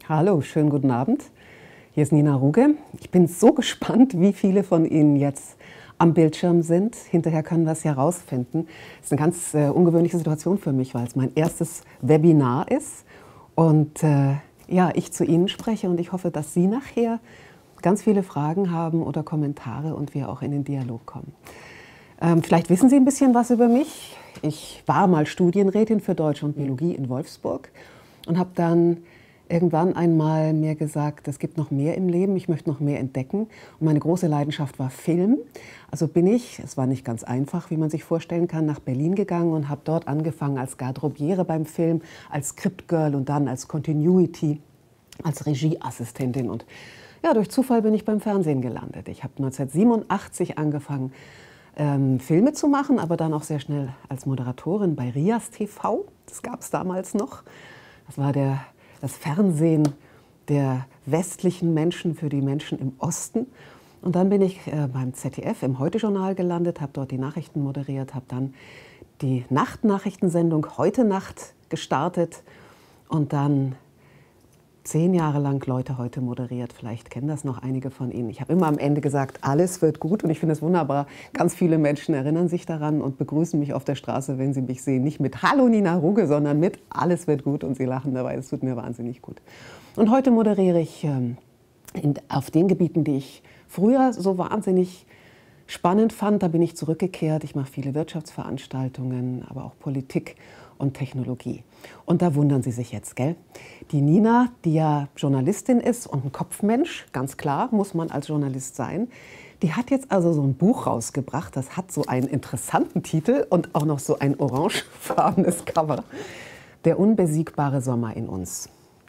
Hallo, schönen guten Abend. Hier ist Nina Ruge. Ich bin so gespannt, wie viele von Ihnen jetzt am Bildschirm sind. Hinterher können wir es ja rausfinden. Das ist eine ganz ungewöhnliche Situation für mich, weil es mein erstes Webinar ist und ja, ich zu Ihnen spreche und ich hoffe, dass Sie nachher ganz viele Fragen haben oder Kommentare und wir auch in den Dialog kommen. Vielleicht wissen Sie ein bisschen was über mich. Ich war mal Studienrätin für Deutsch und Biologie in Wolfsburg und habe dann irgendwann einmal mir gesagt, es gibt noch mehr im Leben, ich möchte noch mehr entdecken. Und meine große Leidenschaft war Film. Also bin ich, es war nicht ganz einfach, wie man sich vorstellen kann, nach Berlin gegangen und habe dort angefangen als Garderobiere beim Film, als Scriptgirl und dann als Continuity, als Regieassistentin. Und ja, durch Zufall bin ich beim Fernsehen gelandet. Ich habe 1987 angefangen, Filme zu machen, aber dann auch sehr schnell als Moderatorin bei Rias TV. Das gab es damals noch. Das war das Fernsehen der westlichen Menschen für die Menschen im Osten. Und dann bin ich beim ZDF im Heute-Journal gelandet, habe dort die Nachrichten moderiert, habe dann die Nachtnachrichtensendung Heute Nacht gestartet und dann 10 Jahre lang Leute heute moderiert. Vielleicht kennen das noch einige von Ihnen. Ich habe immer am Ende gesagt, alles wird gut und ich finde es wunderbar. Ganz viele Menschen erinnern sich daran und begrüßen mich auf der Straße, wenn sie mich sehen. Nicht mit Hallo Nina Ruge, sondern mit Alles wird gut und sie lachen dabei. Es tut mir wahnsinnig gut. Und heute moderiere ich auf den Gebieten, die ich früher so wahnsinnig spannend fand. Da bin ich zurückgekehrt. Ich mache viele Wirtschaftsveranstaltungen, aber auch Politik und Technologie. Und da wundern Sie sich jetzt, gell? Die Nina, die ja Journalistin ist und ein Kopfmensch, ganz klar, muss man als Journalist sein, die hat jetzt also so ein Buch rausgebracht, das hat so einen interessanten Titel und auch noch so ein orangefarbenes Cover. Der unbesiegbare Sommer in uns.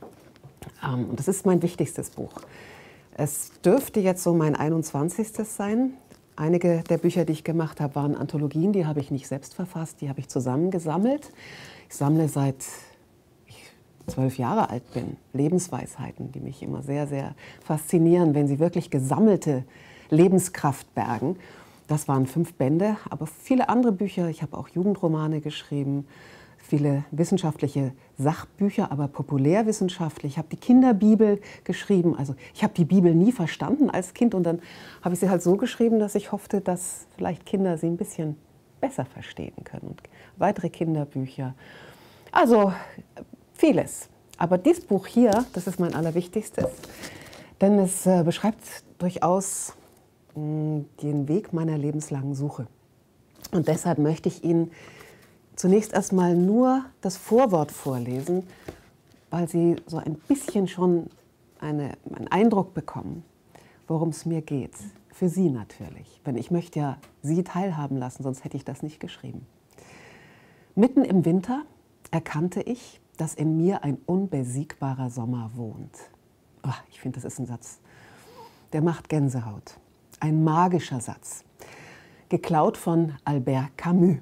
Und das ist mein wichtigstes Buch. Es dürfte jetzt so mein 21. sein. Einige der Bücher, die ich gemacht habe, waren Anthologien, die habe ich nicht selbst verfasst, die habe ich zusammengesammelt. Ich sammle seit ich 12 Jahre alt bin Lebensweisheiten, die mich immer sehr, sehr faszinieren, wenn sie wirklich gesammelte Lebenskraft bergen. Das waren 5 Bände, aber viele andere Bücher. Ich habe auch Jugendromane geschrieben, viele wissenschaftliche Sachbücher, aber populärwissenschaftlich. Ich habe die Kinderbibel geschrieben. Also ich habe die Bibel nie verstanden als Kind und dann habe ich sie halt so geschrieben, dass ich hoffte, dass vielleicht Kinder sie ein bisschen besser verstehen können. Und weitere Kinderbücher. Also vieles. Aber dieses Buch hier, das ist mein allerwichtigstes, denn es beschreibt durchaus den Weg meiner lebenslangen Suche. Und deshalb möchte ich Ihnen zunächst erstmal nur das Vorwort vorlesen, weil Sie so ein bisschen schon einen Eindruck bekommen, worum es mir geht. Für Sie natürlich, denn ich möchte ja Sie teilhaben lassen, sonst hätte ich das nicht geschrieben. Mitten im Winter erkannte ich, dass in mir ein unbesiegbarer Sommer wohnt. Oh, ich finde, das ist ein Satz, der macht Gänsehaut. Ein magischer Satz, geklaut von Albert Camus.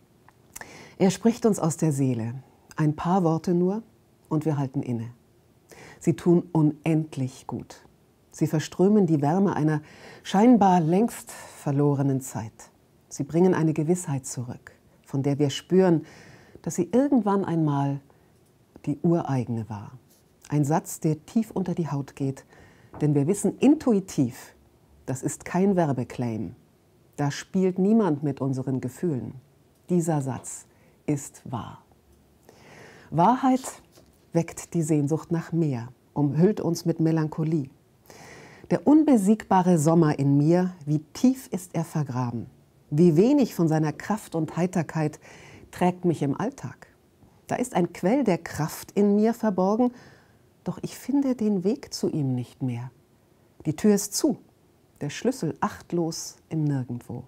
Er spricht uns aus der Seele. Ein paar Worte nur und wir halten inne. Sie tun unendlich gut. Sie verströmen die Wärme einer scheinbar längst verlorenen Zeit. Sie bringen eine Gewissheit zurück, von der wir spüren, dass sie irgendwann einmal die ureigene war. Ein Satz, der tief unter die Haut geht, denn wir wissen intuitiv, das ist kein Werbeclaim. Da spielt niemand mit unseren Gefühlen. Dieser Satz ist wahr. Wahrheit weckt die Sehnsucht nach mehr, umhüllt uns mit Melancholie. Der unbesiegbare Sommer in mir, wie tief ist er vergraben. Wie wenig von seiner Kraft und Heiterkeit trägt mich im Alltag. Da ist ein Quell der Kraft in mir verborgen, doch ich finde den Weg zu ihm nicht mehr. Die Tür ist zu, der Schlüssel achtlos im Nirgendwo.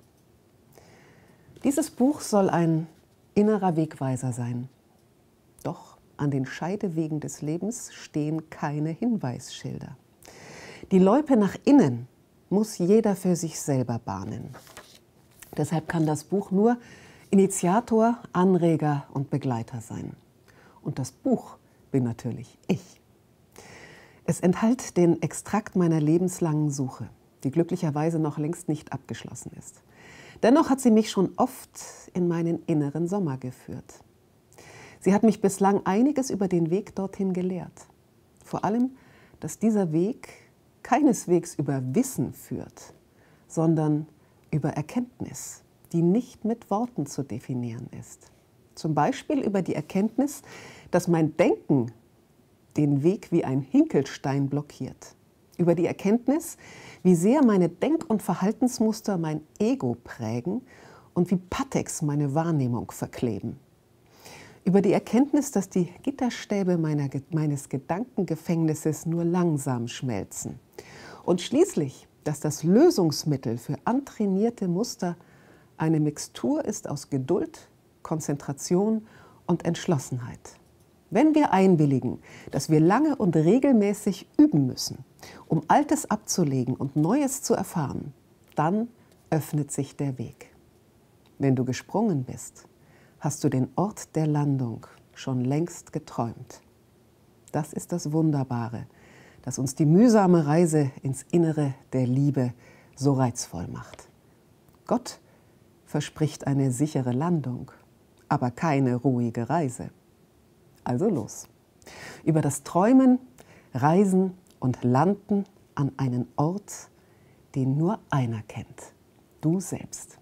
Dieses Buch soll ein innerer Wegweiser sein. Doch an den Scheidewegen des Lebens stehen keine Hinweisschilder. Die Loipe nach innen muss jeder für sich selber bahnen. Deshalb kann das Buch nur Initiator, Anreger und Begleiter sein. Und das Buch bin natürlich ich. Es enthält den Extrakt meiner lebenslangen Suche, die glücklicherweise noch längst nicht abgeschlossen ist. Dennoch hat sie mich schon oft in meinen inneren Sommer geführt. Sie hat mich bislang einiges über den Weg dorthin gelehrt. Vor allem, dass dieser Weg keineswegs über Wissen führt, sondern über Erkenntnis, die nicht mit Worten zu definieren ist. Zum Beispiel über die Erkenntnis, dass mein Denken den Weg wie ein Hinkelstein blockiert. Über die Erkenntnis, wie sehr meine Denk- und Verhaltensmuster mein Ego prägen und wie Pateks meine Wahrnehmung verkleben. Über die Erkenntnis, dass die Gitterstäbe meines Gedankengefängnisses nur langsam schmelzen. Und schließlich, dass das Lösungsmittel für antrainierte Muster eine Mixtur ist aus Geduld, Konzentration und Entschlossenheit. Wenn wir einwilligen, dass wir lange und regelmäßig üben müssen, um Altes abzulegen und Neues zu erfahren, dann öffnet sich der Weg. Wenn du gesprungen bist, hast du den Ort der Landung schon längst geträumt. Das ist das Wunderbare, das uns die mühsame Reise ins Innere der Liebe so reizvoll macht. Gott verspricht eine sichere Landung, aber keine ruhige Reise. Also los. Über das Träumen, Reisen und Landen an einen Ort, den nur einer kennt. Du selbst.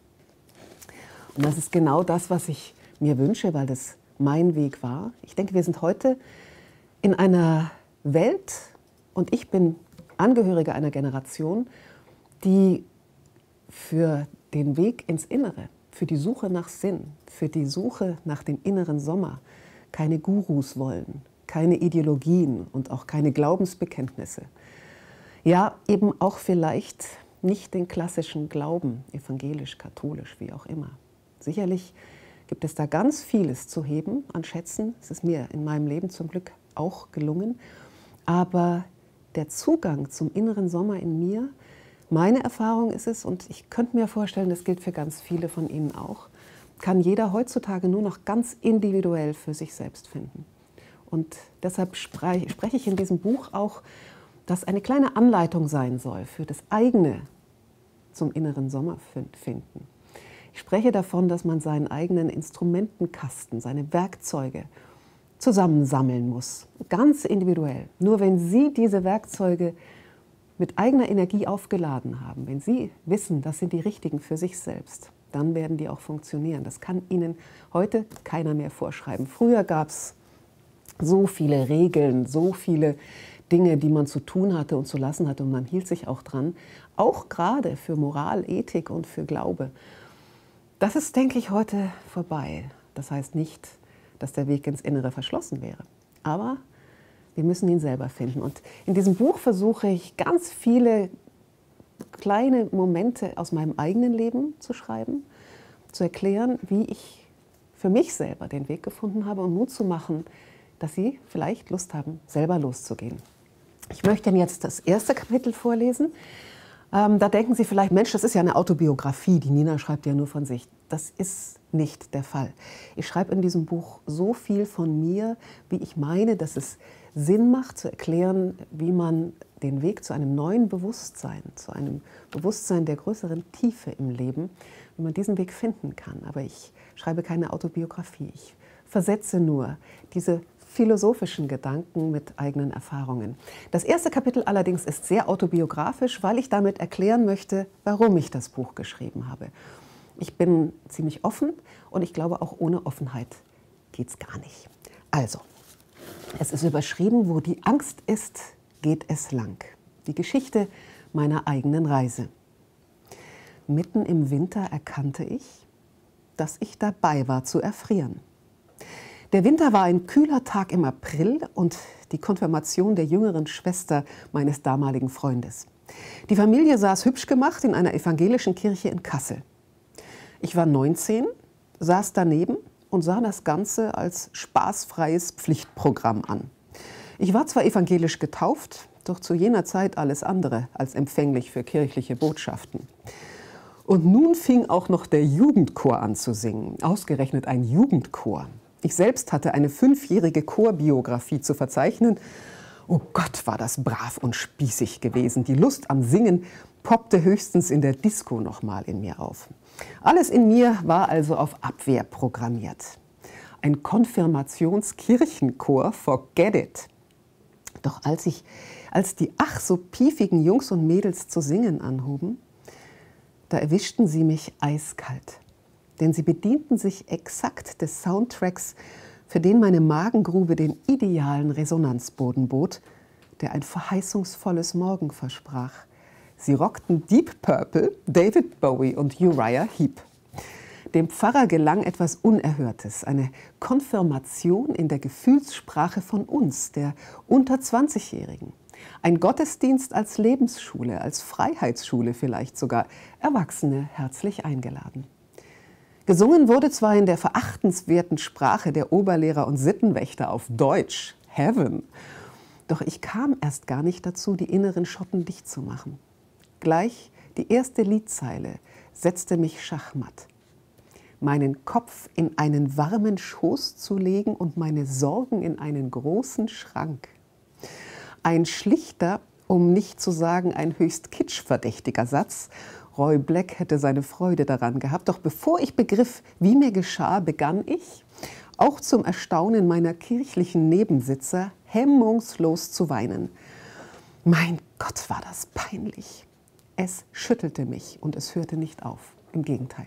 Und das ist genau das, was ich mir wünsche, weil das mein Weg war. Ich denke, wir sind heute in einer Welt, und ich bin Angehörige einer Generation, die für den Weg ins Innere, für die Suche nach Sinn, für die Suche nach dem inneren Sommer keine Gurus wollen, keine Ideologien und auch keine Glaubensbekenntnisse. Ja, eben auch vielleicht nicht den klassischen Glauben, evangelisch, katholisch, wie auch immer. Sicherlich gibt es da ganz vieles zu heben an Schätzen. Es ist mir in meinem Leben zum Glück auch gelungen. Aber der Zugang zum inneren Sommer in mir, meine Erfahrung ist es, und ich könnte mir vorstellen, das gilt für ganz viele von Ihnen auch, kann jeder heutzutage nur noch ganz individuell für sich selbst finden. Und deshalb spreche ich in diesem Buch auch, dass eine kleine Anleitung sein soll für das eigene zum inneren Sommer finden. Ich spreche davon, dass man seinen eigenen Instrumentenkasten, seine Werkzeuge zusammensammeln muss, ganz individuell. Nur wenn Sie diese Werkzeuge mit eigener Energie aufgeladen haben, wenn Sie wissen, das sind die richtigen für sich selbst, dann werden die auch funktionieren. Das kann Ihnen heute keiner mehr vorschreiben. Früher gab es so viele Regeln, so viele Dinge, die man zu tun hatte und zu lassen hatte, und man hielt sich auch dran, auch gerade für Moral, Ethik und für Glaube. Das ist, denke ich, heute vorbei. Das heißt nicht, dass der Weg ins Innere verschlossen wäre. Aber wir müssen ihn selber finden. Und in diesem Buch versuche ich, ganz viele kleine Momente aus meinem eigenen Leben zu schreiben, zu erklären, wie ich für mich selber den Weg gefunden habe und Mut zu machen, dass Sie vielleicht Lust haben, selber loszugehen. Ich möchte Ihnen jetzt das erste Kapitel vorlesen. Da denken Sie vielleicht, Mensch, das ist ja eine Autobiografie, die Nina schreibt ja nur von sich. Das ist nicht der Fall. Ich schreibe in diesem Buch so viel von mir, wie ich meine, dass es Sinn macht, zu erklären, wie man den Weg zu einem neuen Bewusstsein, zu einem Bewusstsein der größeren Tiefe im Leben, wie man diesen Weg finden kann. Aber ich schreibe keine Autobiografie. Ich versetze nur diese philosophischen Gedanken mit eigenen Erfahrungen. Das erste Kapitel allerdings ist sehr autobiografisch, weil ich damit erklären möchte, warum ich das Buch geschrieben habe. Ich bin ziemlich offen und ich glaube, auch ohne Offenheit geht es gar nicht. Also, es ist überschrieben, wo die Angst ist, geht es lang. Die Geschichte meiner eigenen Reise. Mitten im Winter erkannte ich, dass ich dabei war zu erfrieren. Der Winter war ein kühler Tag im April und die Konfirmation der jüngeren Schwester meines damaligen Freundes. Die Familie saß hübsch gemacht in einer evangelischen Kirche in Kassel. Ich war 19, saß daneben und sah das Ganze als spaßfreies Pflichtprogramm an. Ich war zwar evangelisch getauft, doch zu jener Zeit alles andere als empfänglich für kirchliche Botschaften. Und nun fing auch noch der Jugendchor an zu singen, ausgerechnet ein Jugendchor. Ich selbst hatte eine 5-jährige Chorbiografie zu verzeichnen. Oh Gott, war das brav und spießig gewesen. Die Lust am Singen poppte höchstens in der Disco noch mal in mir auf. Alles in mir war also auf Abwehr programmiert. Ein Konfirmationskirchenchor, forget it. Doch als die ach so piefigen Jungs und Mädels zu singen anhoben, da erwischten sie mich eiskalt. Denn sie bedienten sich exakt des Soundtracks, für den meine Magengrube den idealen Resonanzboden bot, der ein verheißungsvolles Morgen versprach. Sie rockten Deep Purple, David Bowie und Uriah Heep. Dem Pfarrer gelang etwas Unerhörtes, eine Konfirmation in der Gefühlssprache von uns, der unter 20-Jährigen. Ein Gottesdienst als Lebensschule, als Freiheitsschule vielleicht sogar, Erwachsene herzlich eingeladen. Gesungen wurde zwar in der verachtenswerten Sprache der Oberlehrer und Sittenwächter auf Deutsch, Heaven, doch ich kam erst gar nicht dazu, die inneren Schotten dicht zu machen. Gleich die erste Liedzeile setzte mich schachmatt. Meinen Kopf in einen warmen Schoß zu legen und meine Sorgen in einen großen Schrank. Ein schlichter, um nicht zu sagen ein höchst kitschverdächtiger Satz. Roy Black hätte seine Freude daran gehabt. Doch bevor ich begriff, wie mir geschah, begann ich, auch zum Erstaunen meiner kirchlichen Nebensitzer, hemmungslos zu weinen. Mein Gott, war das peinlich. Es schüttelte mich und es hörte nicht auf. Im Gegenteil.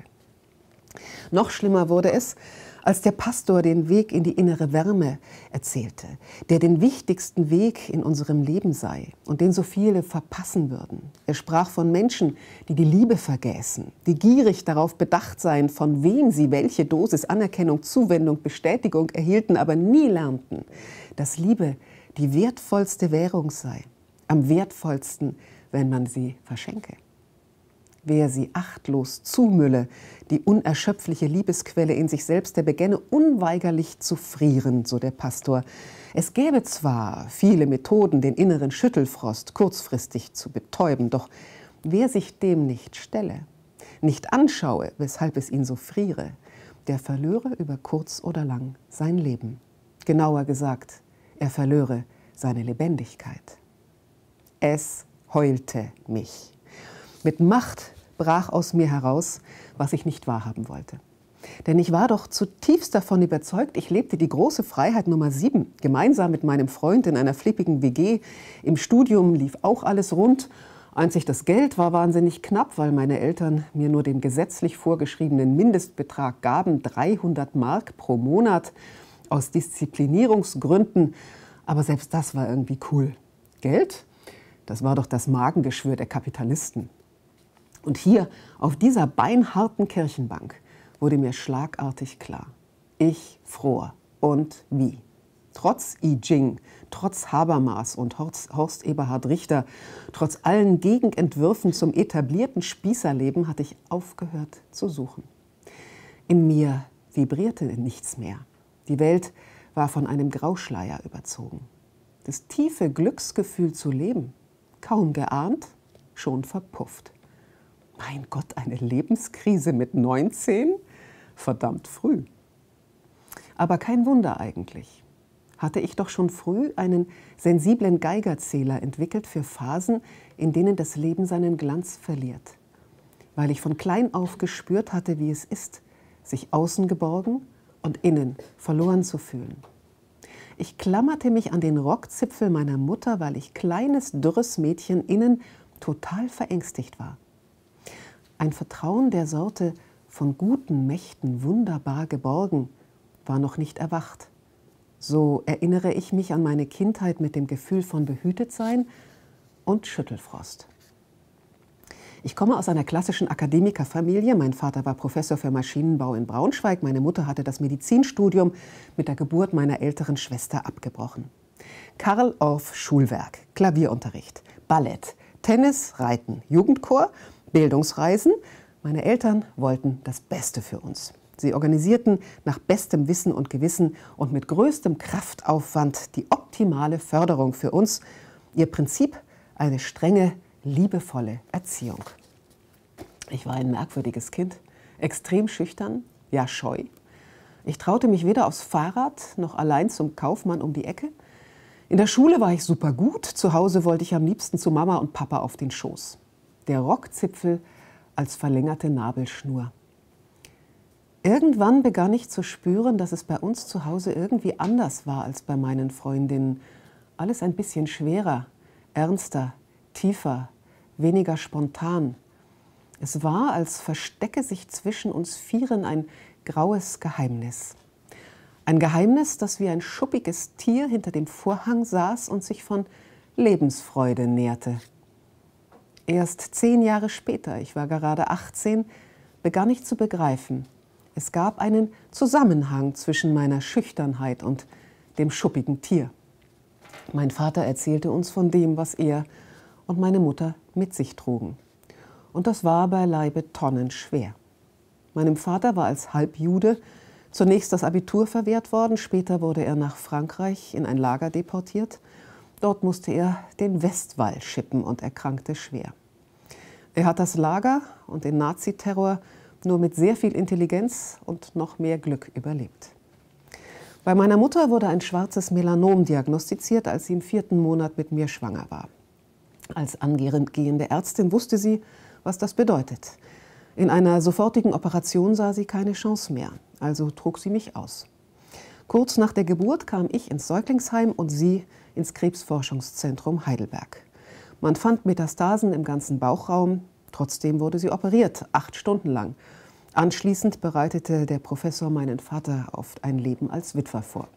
Noch schlimmer wurde es, als der Pastor den Weg in die innere Wärme erzählte, der den wichtigsten Weg in unserem Leben sei und den so viele verpassen würden. Er sprach von Menschen, die die Liebe vergäßen, die gierig darauf bedacht seien, von wem sie welche Dosis Anerkennung, Zuwendung, Bestätigung erhielten, aber nie lernten, dass Liebe die wertvollste Währung sei, am wertvollsten, wenn man sie verschenke. Wer sie achtlos zumülle, die unerschöpfliche Liebesquelle in sich selbst, der begänne unweigerlich zu frieren, so der Pastor. Es gäbe zwar viele Methoden, den inneren Schüttelfrost kurzfristig zu betäuben, doch wer sich dem nicht stelle, nicht anschaue, weshalb es ihn so friere, der verlöre über kurz oder lang sein Leben. Genauer gesagt, er verlöre seine Lebendigkeit. Es heulte mich. Mit Macht brach aus mir heraus, was ich nicht wahrhaben wollte. Denn ich war doch zutiefst davon überzeugt, ich lebte die große Freiheit Nummer 7, gemeinsam mit meinem Freund in einer flippigen WG. Im Studium lief auch alles rund. Einzig das Geld war wahnsinnig knapp, weil meine Eltern mir nur den gesetzlich vorgeschriebenen Mindestbetrag gaben, 300 Mark pro Monat, aus Disziplinierungsgründen. Aber selbst das war irgendwie cool. Geld? Das war doch das Magengeschwür der Kapitalisten. Und hier, auf dieser beinharten Kirchenbank, wurde mir schlagartig klar, ich fror und wie. Trotz I Ching, trotz Habermas und Horst Eberhard Richter, trotz allen Gegenentwürfen zum etablierten Spießerleben hatte ich aufgehört zu suchen. In mir vibrierte nichts mehr. Die Welt war von einem Grauschleier überzogen. Das tiefe Glücksgefühl zu leben, kaum geahnt, schon verpufft. Mein Gott, eine Lebenskrise mit 19? Verdammt früh. Aber kein Wunder eigentlich. Hatte ich doch schon früh einen sensiblen Geigerzähler entwickelt für Phasen, in denen das Leben seinen Glanz verliert. Weil ich von klein auf gespürt hatte, wie es ist, sich außen geborgen und innen verloren zu fühlen. Ich klammerte mich an den Rockzipfel meiner Mutter, weil ich kleines, dürres Mädchen innen total verängstigt war. Ein Vertrauen der Sorte, von guten Mächten wunderbar geborgen, war noch nicht erwacht. So erinnere ich mich an meine Kindheit mit dem Gefühl von Behütetsein und Schüttelfrost. Ich komme aus einer klassischen Akademikerfamilie. Mein Vater war Professor für Maschinenbau in Braunschweig. Meine Mutter hatte das Medizinstudium mit der Geburt meiner älteren Schwester abgebrochen. Karl Orff Schulwerk, Klavierunterricht, Ballett, Tennis, Reiten, Jugendchor, Bildungsreisen. Meine Eltern wollten das Beste für uns. Sie organisierten nach bestem Wissen und Gewissen und mit größtem Kraftaufwand die optimale Förderung für uns. Ihr Prinzip: eine strenge, liebevolle Erziehung. Ich war ein merkwürdiges Kind, extrem schüchtern, ja scheu. Ich traute mich weder aufs Fahrrad noch allein zum Kaufmann um die Ecke. In der Schule war ich super gut, zu Hause wollte ich am liebsten zu Mama und Papa auf den Schoß. Der Rockzipfel als verlängerte Nabelschnur. Irgendwann begann ich zu spüren, dass es bei uns zu Hause irgendwie anders war als bei meinen Freundinnen. Alles ein bisschen schwerer, ernster, tiefer, weniger spontan. Es war, als verstecke sich zwischen uns Vieren ein graues Geheimnis. Ein Geheimnis, das wie ein schuppiges Tier hinter dem Vorhang saß und sich von Lebensfreude nährte. Erst 10 Jahre später, ich war gerade 18, begann ich zu begreifen, es gab einen Zusammenhang zwischen meiner Schüchternheit und dem schuppigen Tier. Mein Vater erzählte uns von dem, was er und meine Mutter mit sich trugen. Und das war beileibe tonnenschwer. Meinem Vater war als Halbjude zunächst das Abitur verwehrt worden, später wurde er nach Frankreich in ein Lager deportiert. Dort musste er den Westwall schippen und erkrankte schwer. Er hat das Lager und den Naziterror nur mit sehr viel Intelligenz und noch mehr Glück überlebt. Bei meiner Mutter wurde ein schwarzes Melanom diagnostiziert, als sie im 4. Monat mit mir schwanger war. Als angehende Ärztin wusste sie, was das bedeutet. In einer sofortigen Operation sah sie keine Chance mehr, also trug sie mich aus. Kurz nach der Geburt kam ich ins Säuglingsheim und sie ins Krebsforschungszentrum Heidelberg. Man fand Metastasen im ganzen Bauchraum, trotzdem wurde sie operiert, 8 Stunden lang. Anschließend bereitete der Professor meinen Vater auf ein Leben als Witwer vor.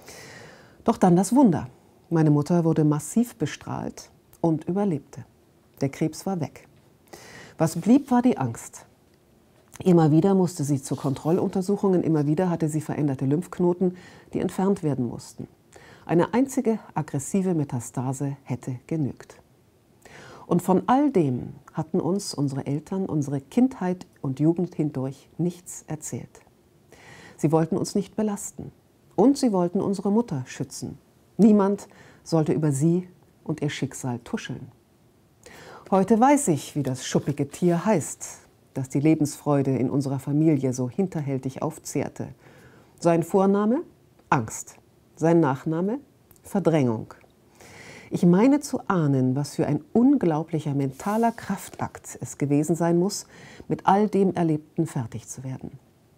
Doch dann das Wunder. Meine Mutter wurde massiv bestrahlt und überlebte. Der Krebs war weg. Was blieb, war die Angst. Immer wieder musste sie zu Kontrolluntersuchungen, immer wieder hatte sie veränderte Lymphknoten, die entfernt werden mussten. Eine einzige aggressive Metastase hätte genügt. Und von all dem hatten uns unsere Eltern unsere Kindheit und Jugend hindurch nichts erzählt. Sie wollten uns nicht belasten und sie wollten unsere Mutter schützen. Niemand sollte über sie und ihr Schicksal tuscheln. Heute weiß ich, wie das schuppige Tier heißt, das die Lebensfreude in unserer Familie so hinterhältig aufzehrte. Sein Vorname? Angst. Sein Nachname? Verdrängung. Ich meine zu ahnen, was für ein unglaublicher mentaler Kraftakt es gewesen sein muss, mit all dem Erlebten fertig zu werden.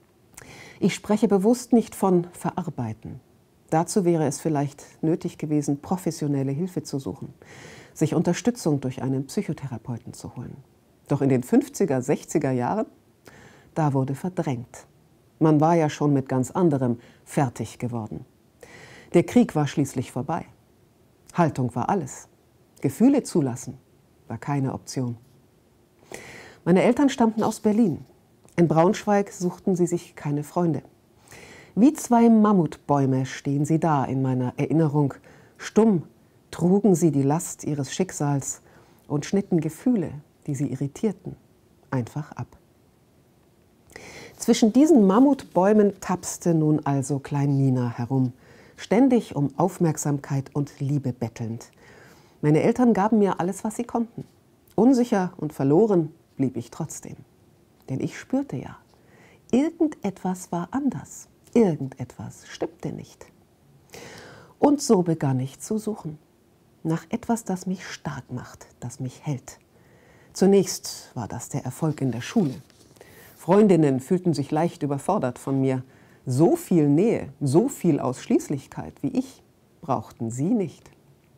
Ich spreche bewusst nicht von verarbeiten. Dazu wäre es vielleicht nötig gewesen, professionelle Hilfe zu suchen, sich Unterstützung durch einen Psychotherapeuten zu holen. Doch in den 50er, 60er Jahren, da wurde verdrängt. Man war ja schon mit ganz anderem fertig geworden. Der Krieg war schließlich vorbei. Haltung war alles. Gefühle zulassen war keine Option. Meine Eltern stammten aus Berlin. In Braunschweig suchten sie sich keine Freunde. Wie 2 Mammutbäume stehen sie da in meiner Erinnerung. Stumm trugen sie die Last ihres Schicksals und schnitten Gefühle, die sie irritierten, einfach ab. Zwischen diesen Mammutbäumen tapste nun also Klein Nina herum, ständig um Aufmerksamkeit und Liebe bettelnd. Meine Eltern gaben mir alles, was sie konnten. Unsicher und verloren blieb ich trotzdem. Denn ich spürte ja, irgendetwas war anders. Irgendetwas stimmte nicht. Und so begann ich zu suchen. Nach etwas, das mich stark macht, das mich hält. Zunächst war das der Erfolg in der Schule. Freundinnen fühlten sich leicht überfordert von mir. So viel Nähe, so viel Ausschließlichkeit wie ich brauchten sie nicht.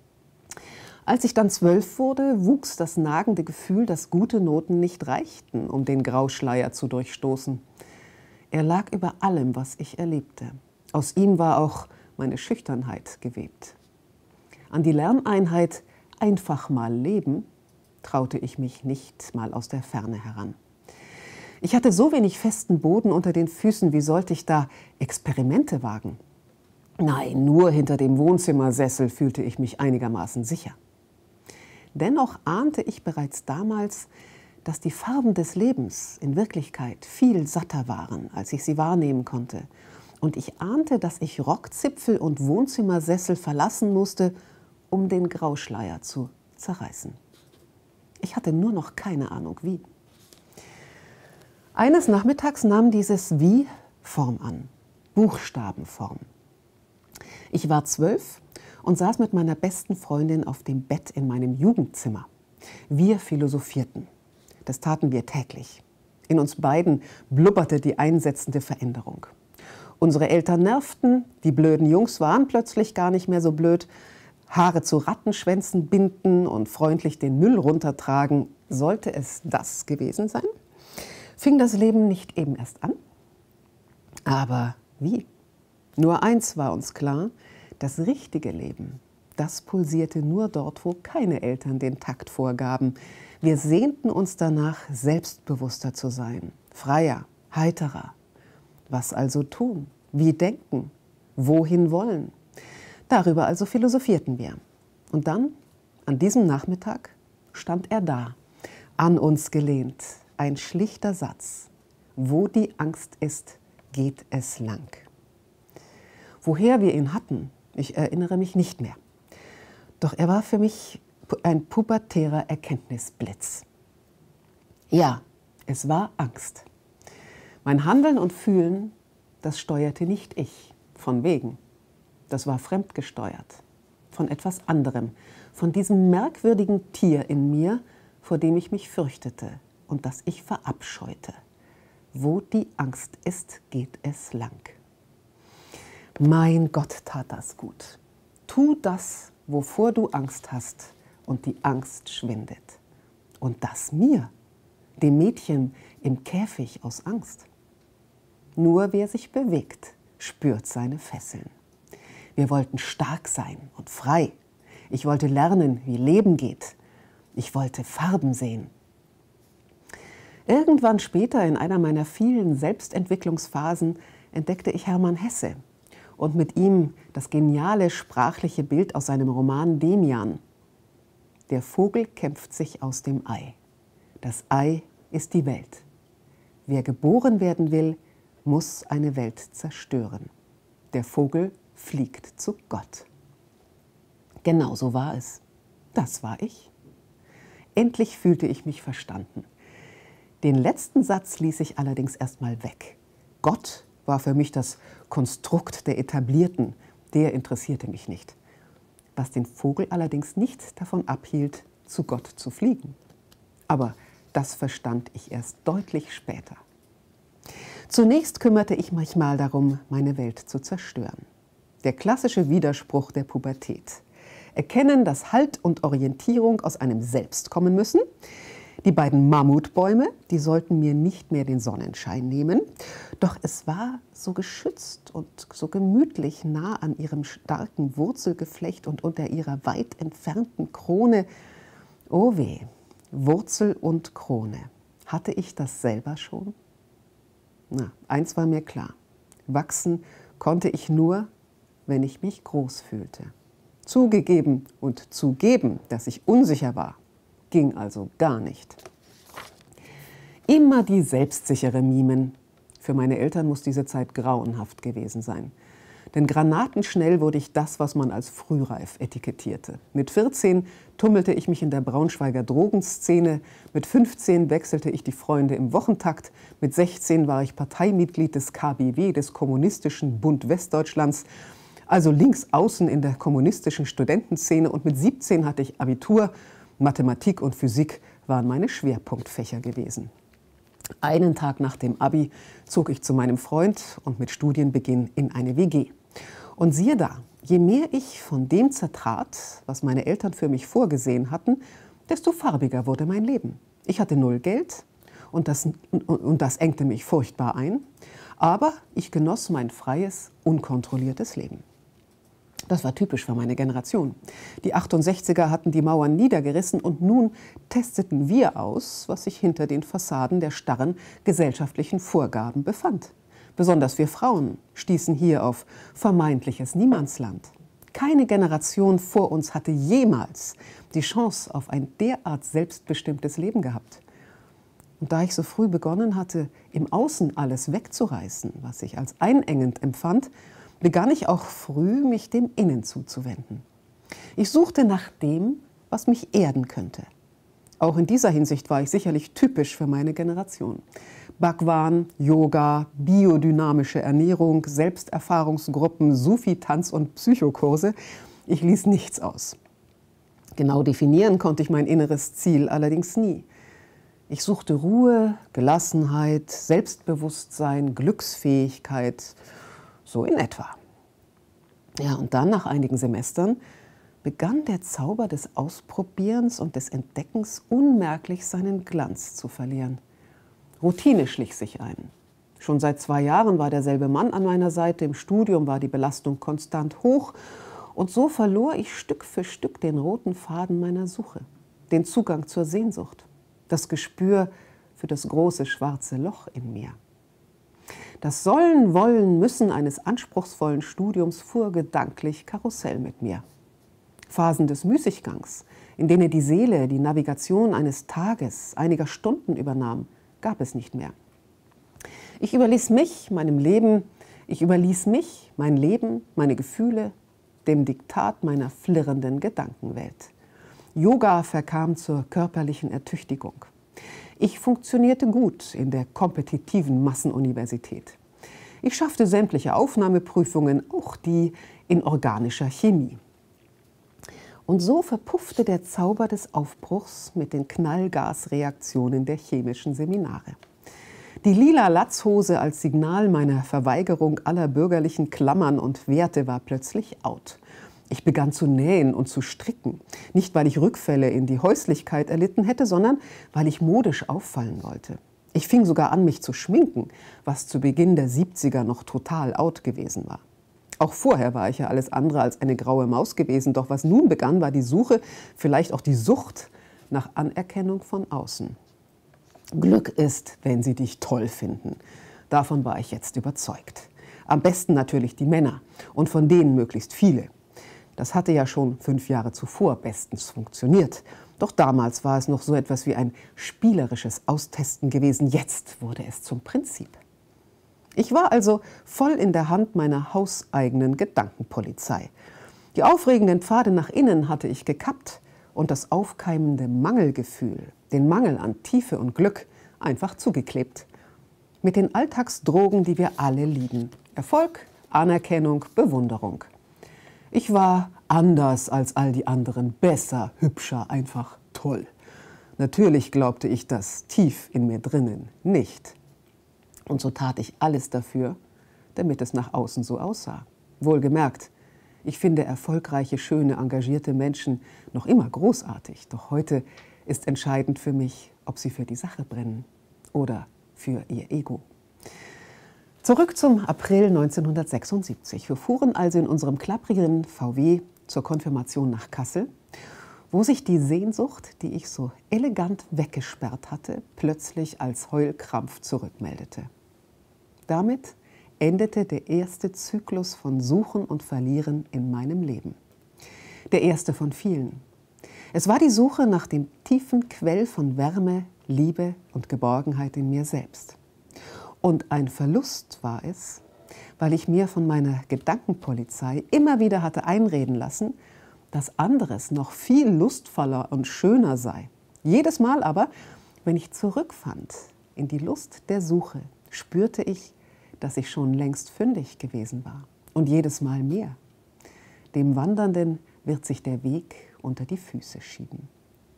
Als ich dann 12 wurde, wuchs das nagende Gefühl, dass gute Noten nicht reichten, um den Grauschleier zu durchstoßen. Er lag über allem, was ich erlebte. Aus ihm war auch meine Schüchternheit gewebt. An die Lerneinheit einfach mal leben traute ich mich nicht mal aus der Ferne heran. Ich hatte so wenig festen Boden unter den Füßen, wie sollte ich da Experimente wagen? Nein, nur hinter dem Wohnzimmersessel fühlte ich mich einigermaßen sicher. Dennoch ahnte ich bereits damals, dass die Farben des Lebens in Wirklichkeit viel satter waren, als ich sie wahrnehmen konnte. Und ich ahnte, dass ich Rockzipfel und Wohnzimmersessel verlassen musste, um den Grauschleier zu zerreißen. Ich hatte nur noch keine Ahnung, wie. Eines Nachmittags nahm dieses Wie Form an, Buchstabenform. Ich war 12 und saß mit meiner besten Freundin auf dem Bett in meinem Jugendzimmer. Wir philosophierten. Das taten wir täglich. In uns beiden blubberte die einsetzende Veränderung. Unsere Eltern nervten, die blöden Jungs waren plötzlich gar nicht mehr so blöd. Haare zu Rattenschwänzen binden und freundlich den Müll runtertragen. Sollte es das gewesen sein? Fing das Leben nicht eben erst an? Aber wie? Nur eins war uns klar: Das richtige Leben, das pulsierte nur dort, wo keine Eltern den Takt vorgaben. Wir sehnten uns danach, selbstbewusster zu sein, freier, heiterer. Was also tun? Wie denken? Wohin wollen? Darüber also philosophierten wir. Und dann, an diesem Nachmittag, stand er da, an uns gelehnt. Ein schlichter Satz: Wo die Angst ist, geht es lang. Woher wir ihn hatten, ich erinnere mich nicht mehr. Doch er war für mich ein pubertärer Erkenntnisblitz. Ja, es war Angst. Mein Handeln und Fühlen, das steuerte nicht ich, von wegen. Das war fremdgesteuert, von etwas anderem, von diesem merkwürdigen Tier in mir, vor dem ich mich fürchtete und das ich verabscheute. Wo die Angst ist, geht es lang. Mein Gott, tat das gut. Tu das, wovor du Angst hast, und die Angst schwindet. Und das mir, dem Mädchen im Käfig aus Angst. Nur wer sich bewegt, spürt seine Fesseln. Wir wollten stark sein und frei. Ich wollte lernen, wie Leben geht. Ich wollte Farben sehen. Irgendwann später, in einer meiner vielen Selbstentwicklungsphasen, entdeckte ich Hermann Hesse und mit ihm das geniale sprachliche Bild aus seinem Roman Demian. Der Vogel kämpft sich aus dem Ei. Das Ei ist die Welt. Wer geboren werden will, muss eine Welt zerstören. Der Vogel fliegt zu Gott. Genau so war es. Das war ich. Endlich fühlte ich mich verstanden. Den letzten Satz ließ ich allerdings erstmal weg. Gott war für mich das Konstrukt der Etablierten. Der interessierte mich nicht. Was den Vogel allerdings nicht davon abhielt, zu Gott zu fliegen. Aber das verstand ich erst deutlich später. Zunächst kümmerte ich mich mal darum, meine Welt zu zerstören. Der klassische Widerspruch der Pubertät. Erkennen, dass Halt und Orientierung aus einem Selbst kommen müssen. Die beiden Mammutbäume, die sollten mir nicht mehr den Sonnenschein nehmen. Doch es war so geschützt und so gemütlich nah an ihrem starken Wurzelgeflecht und unter ihrer weit entfernten Krone. Oh weh, Wurzel und Krone. Hatte ich das selber schon? Na, eins war mir klar. Wachsen konnte ich nur, wenn ich mich groß fühlte. Zugegeben und zugeben, dass ich unsicher war, ging also gar nicht. Immer die selbstsichere Mimen. Für meine Eltern muss diese Zeit grauenhaft gewesen sein. Denn granatenschnell wurde ich das, was man als frühreif etikettierte. Mit 14 tummelte ich mich in der Braunschweiger Drogenszene, mit 15 wechselte ich die Freunde im Wochentakt, mit 16 war ich Parteimitglied des KBW, des Kommunistischen Bund Westdeutschlands, also links außen in der kommunistischen Studentenszene, und mit 17 hatte ich Abitur. Mathematik und Physik waren meine Schwerpunktfächer gewesen. Einen Tag nach dem Abi zog ich zu meinem Freund und mit Studienbeginn in eine WG. Und siehe da, je mehr ich von dem zertrat, was meine Eltern für mich vorgesehen hatten, desto farbiger wurde mein Leben. Ich hatte null Geld und das engte mich furchtbar ein, aber ich genoss mein freies, unkontrolliertes Leben. Das war typisch für meine Generation. Die 68er hatten die Mauern niedergerissen und nun testeten wir aus, was sich hinter den Fassaden der starren gesellschaftlichen Vorgaben befand. Besonders wir Frauen stießen hier auf vermeintliches Niemandsland. Keine Generation vor uns hatte jemals die Chance auf ein derart selbstbestimmtes Leben gehabt. Und da ich so früh begonnen hatte, im Außen alles wegzureißen, was ich als einengend empfand, begann ich auch früh, mich dem Innen zuzuwenden. Ich suchte nach dem, was mich erden könnte. Auch in dieser Hinsicht war ich sicherlich typisch für meine Generation. Bhagwan, Yoga, biodynamische Ernährung, Selbsterfahrungsgruppen, Sufi-Tanz und Psychokurse. Ich ließ nichts aus. Genau definieren konnte ich mein inneres Ziel allerdings nie. Ich suchte Ruhe, Gelassenheit, Selbstbewusstsein, Glücksfähigkeit, so in etwa. Ja, und dann, nach einigen Semestern, begann der Zauber des Ausprobierens und des Entdeckens unmerklich seinen Glanz zu verlieren. Routine schlich sich ein. Schon seit 2 Jahren war derselbe Mann an meiner Seite, im Studium war die Belastung konstant hoch und so verlor ich Stück für Stück den roten Faden meiner Suche, den Zugang zur Sehnsucht, das Gespür für das große schwarze Loch in mir. Das Sollen, Wollen, Müssen eines anspruchsvollen Studiums fuhr gedanklich Karussell mit mir. Phasen des Müßiggangs, in denen die Seele die Navigation eines Tages, einiger Stunden übernahm, gab es nicht mehr. Ich überließ mich, mein Leben, meine Gefühle, dem Diktat meiner flirrenden Gedankenwelt. Yoga verkam zur körperlichen Ertüchtigung. Ich funktionierte gut in der kompetitiven Massenuniversität. Ich schaffte sämtliche Aufnahmeprüfungen, auch die in organischer Chemie. Und so verpuffte der Zauber des Aufbruchs mit den Knallgasreaktionen der chemischen Seminare. Die lila Latzhose als Signal meiner Verweigerung aller bürgerlichen Klammern und Werte war plötzlich out. Ich begann zu nähen und zu stricken. Nicht, weil ich Rückfälle in die Häuslichkeit erlitten hätte, sondern weil ich modisch auffallen wollte. Ich fing sogar an, mich zu schminken, was zu Beginn der 70er noch total out gewesen war. Auch vorher war ich ja alles andere als eine graue Maus gewesen, doch was nun begann, war die Suche, vielleicht auch die Sucht nach Anerkennung von außen. Glück ist, wenn sie dich toll finden. Davon war ich jetzt überzeugt. Am besten natürlich die Männer und von denen möglichst viele. Das hatte ja schon 5 Jahre zuvor bestens funktioniert. Doch damals war es noch so etwas wie ein spielerisches Austesten gewesen. Jetzt wurde es zum Prinzip. Ich war also voll in der Hand meiner hauseigenen Gedankenpolizei. Die aufregenden Pfade nach innen hatte ich gekappt und das aufkeimende Mangelgefühl, den Mangel an Tiefe und Glück, einfach zugeklebt. Mit den Alltagsdrogen, die wir alle lieben. Erfolg, Anerkennung, Bewunderung. Ich war anders als all die anderen, besser, hübscher, einfach toll. Natürlich glaubte ich das tief in mir drinnen nicht. Und so tat ich alles dafür, damit es nach außen so aussah. Wohlgemerkt, ich finde erfolgreiche, schöne, engagierte Menschen noch immer großartig. Doch heute ist entscheidend für mich, ob sie für die Sache brennen oder für ihr Ego. Zurück zum April 1976. Wir fuhren also in unserem klapprigen VW zur Konfirmation nach Kassel, wo sich die Sehnsucht, die ich so elegant weggesperrt hatte, plötzlich als Heulkrampf zurückmeldete. Damit endete der erste Zyklus von Suchen und Verlieren in meinem Leben. Der erste von vielen. Es war die Suche nach dem tiefen Quell von Wärme, Liebe und Geborgenheit in mir selbst. Und ein Verlust war es, weil ich mir von meiner Gedankenpolizei immer wieder hatte einreden lassen, dass anderes noch viel lustvoller und schöner sei. Jedes Mal aber, wenn ich zurückfand in die Lust der Suche, spürte ich, dass ich schon längst fündig gewesen war. Und jedes Mal mehr. Dem Wandernden wird sich der Weg unter die Füße schieben.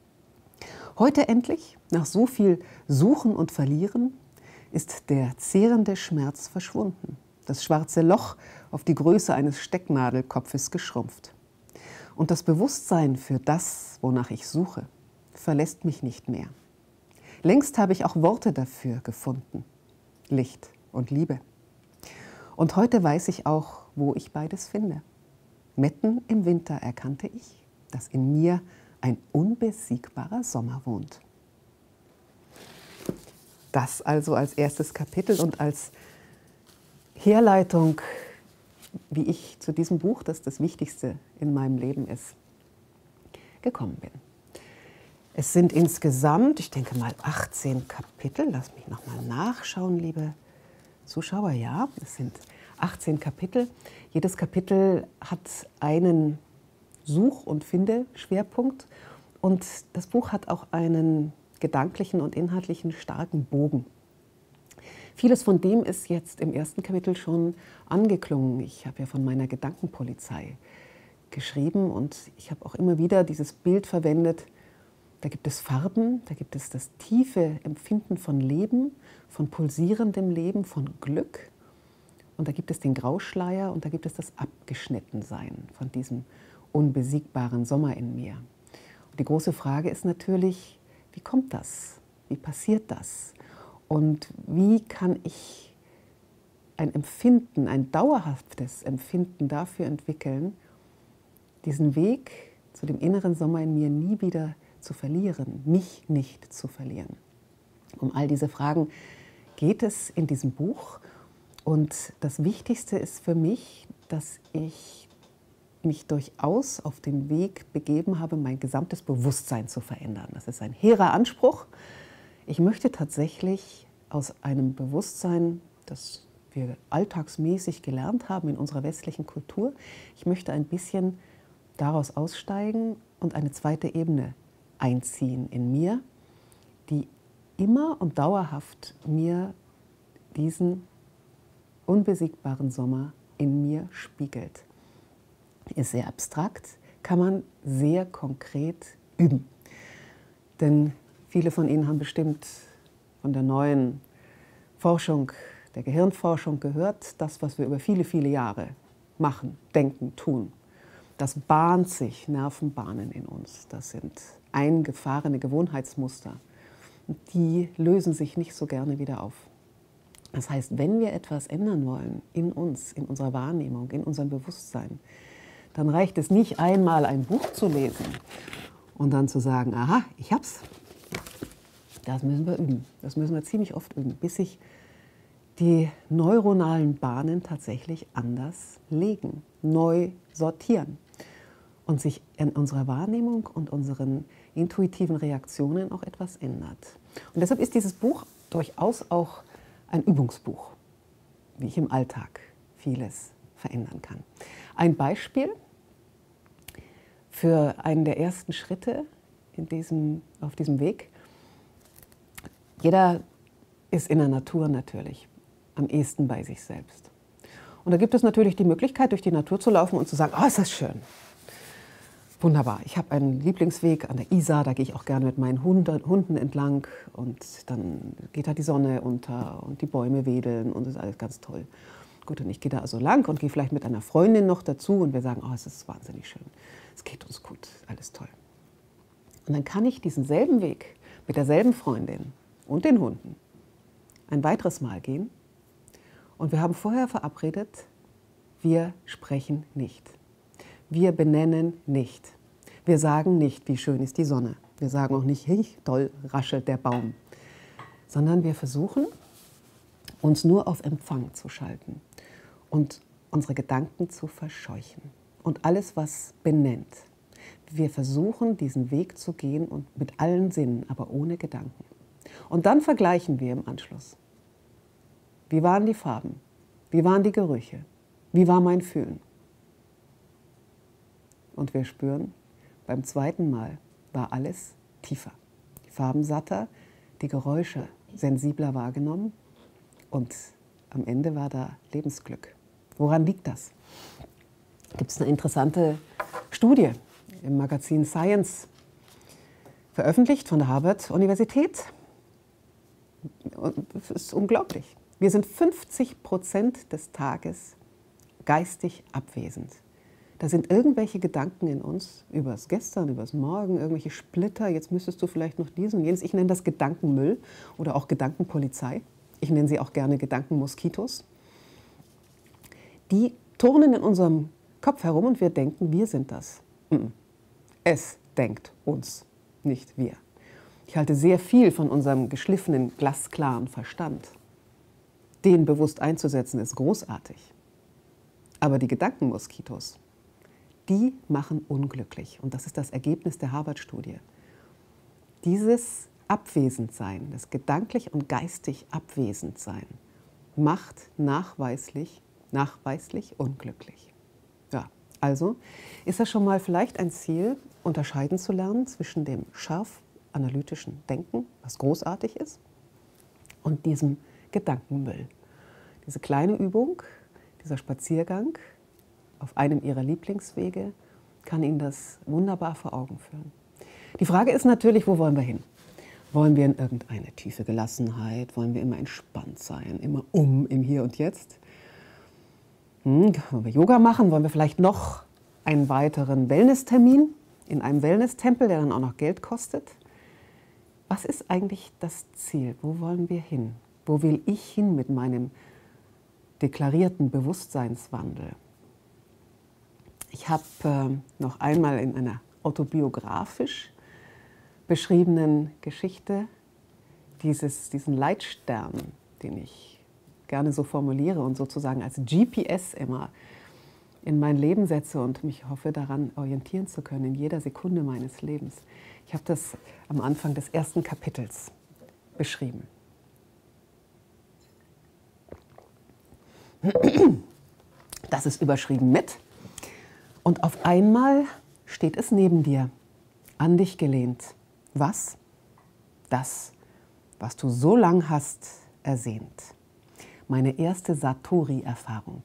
Heute endlich, nach so viel Suchen und Verlieren, ist der zehrende Schmerz verschwunden. Das schwarze Loch auf die Größe eines Stecknadelkopfes geschrumpft. Und das Bewusstsein für das, wonach ich suche, verlässt mich nicht mehr. Längst habe ich auch Worte dafür gefunden. Licht und Liebe. Und heute weiß ich auch, wo ich beides finde. Mitten im Winter erkannte ich, dass in mir ein unbesiegbarer Sommer wohnt. Das also als erstes Kapitel und als Herleitung, wie ich zu diesem Buch, das das Wichtigste in meinem Leben ist, gekommen bin. Es sind insgesamt, ich denke mal 18 Kapitel. Lass mich noch mal nachschauen, liebe Zuschauer. Ja, es sind 18 Kapitel. Jedes Kapitel hat einen Such- und Finde-Schwerpunkt. Und das Buch hat auch einen gedanklichen und inhaltlichen starken Bogen. Vieles von dem ist jetzt im ersten Kapitel schon angeklungen. Ich habe ja von meiner Gedankenpolizei geschrieben und ich habe auch immer wieder dieses Bild verwendet. Da gibt es Farben, da gibt es das tiefe Empfinden von Leben, von pulsierendem Leben, von Glück. Und da gibt es den Grauschleier und da gibt es das Abgeschnittensein von diesem unbesiegbaren Sommer in mir. Und die große Frage ist natürlich, wie kommt das? Wie passiert das? Und wie kann ich ein Empfinden, ein dauerhaftes Empfinden dafür entwickeln, diesen Weg zu dem inneren Sommer in mir nie wieder zu verlieren, mich nicht zu verlieren? Um all diese Fragen geht es in diesem Buch. Und das Wichtigste ist für mich, dass ich mich durchaus auf den Weg begeben habe, mein gesamtes Bewusstsein zu verändern. Das ist ein hehrer Anspruch. Ich möchte tatsächlich aus einem Bewusstsein, das wir alltagsmäßig gelernt haben in unserer westlichen Kultur, ich möchte ein bisschen daraus aussteigen und eine zweite Ebene einziehen in mir, die immer und dauerhaft mir diesen unbesiegbaren Sommer in mir spiegelt. Ist sehr abstrakt, kann man sehr konkret üben. Denn viele von Ihnen haben bestimmt von der neuen Forschung, der Gehirnforschung gehört, das, was wir über viele, viele Jahre machen, denken, tun. Das bahnt sich, Nervenbahnen in uns. Das sind eingefahrene Gewohnheitsmuster. Die lösen sich nicht so gerne wieder auf. Das heißt, wenn wir etwas ändern wollen in uns, in unserer Wahrnehmung, in unserem Bewusstsein, dann reicht es nicht einmal ein Buch zu lesen und dann zu sagen, aha, ich hab's. Das müssen wir üben. Das müssen wir ziemlich oft üben, bis sich die neuronalen Bahnen tatsächlich anders legen, neu sortieren und sich in unserer Wahrnehmung und unseren intuitiven Reaktionen auch etwas ändert. Und deshalb ist dieses Buch durchaus auch ein Übungsbuch, wie ich im Alltag vieles verändern kann. Ein Beispiel für einen der ersten Schritte auf diesem Weg. Jeder ist in der Natur natürlich am ehesten bei sich selbst. Und da gibt es natürlich die Möglichkeit, durch die Natur zu laufen und zu sagen, oh, ist das schön. Wunderbar, ich habe einen Lieblingsweg an der Isar, da gehe ich auch gerne mit meinen Hunden entlang und dann geht da die Sonne unter und die Bäume wedeln und das ist alles ganz toll. Gut, und ich gehe da also lang und gehe vielleicht mit einer Freundin noch dazu und wir sagen, oh, es ist wahnsinnig schön, es geht uns gut, alles toll. Und dann kann ich diesen selben Weg mit derselben Freundin und den Hunden ein weiteres Mal gehen und wir haben vorher verabredet, wir sprechen nicht. Wir benennen nicht. Wir sagen nicht, wie schön ist die Sonne. Wir sagen auch nicht, hey, toll raschelt der Baum. Sondern wir versuchen, uns nur auf Empfang zu schalten und unsere Gedanken zu verscheuchen. Und alles, was benennt. Wir versuchen, diesen Weg zu gehen und mit allen Sinnen, aber ohne Gedanken. Und dann vergleichen wir im Anschluss. Wie waren die Farben? Wie waren die Gerüche? Wie war mein Fühlen? Und wir spüren, beim zweiten Mal war alles tiefer. Die Farben satter, die Geräusche sensibler wahrgenommen und am Ende war da Lebensglück. Woran liegt das? Gibt es eine interessante Studie im Magazin Science, veröffentlicht von der Harvard-Universität. Es ist unglaublich. Wir sind 50% des Tages geistig abwesend. Da sind irgendwelche Gedanken in uns, übers Gestern, übers Morgen, irgendwelche Splitter, jetzt müsstest du vielleicht noch diesen und jenes. Ich nenne das Gedankenmüll oder auch Gedankenpolizei. Ich nenne sie auch gerne Gedankenmoskitos. Die turnen in unserem Kopf herum und wir denken, wir sind das. Es denkt uns, nicht wir. Ich halte sehr viel von unserem geschliffenen, glasklaren Verstand. Den bewusst einzusetzen, ist großartig. Aber die Gedankenmoskitos, die machen unglücklich. Und das ist das Ergebnis der Harvard-Studie. Dieses Abwesendsein, das gedanklich und geistig Abwesendsein, macht nachweislich unglücklich. Ja, also ist das schon mal vielleicht ein Ziel, unterscheiden zu lernen zwischen dem scharf analytischen Denken, was großartig ist, und diesem Gedankenmüll. Diese kleine Übung, dieser Spaziergang auf einem Ihrer Lieblingswege kann Ihnen das wunderbar vor Augen führen. Die Frage ist natürlich, wo wollen wir hin? Wollen wir in irgendeine tiefe Gelassenheit? Wollen wir immer entspannt sein? Immer im Hier und Jetzt? Wollen wir Yoga machen? Wollen wir vielleicht noch einen weiteren Wellnesstermin in einem Wellnesstempel, der dann auch noch Geld kostet. Was ist eigentlich das Ziel? Wo wollen wir hin? Wo will ich hin mit meinem deklarierten Bewusstseinswandel? Ich habe noch einmal in einer autobiografisch beschriebenen Geschichte diesen Leitstern, den ich gerne so formuliere und sozusagen als GPS immer in mein Leben setze und mich hoffe, daran orientieren zu können in jeder Sekunde meines Lebens. Ich habe das am Anfang des ersten Kapitels beschrieben. Das ist überschrieben mit. Und auf einmal steht es neben dir, an dich gelehnt. Was? Das, was du so lang hast ersehnt. Meine erste Satori-Erfahrung.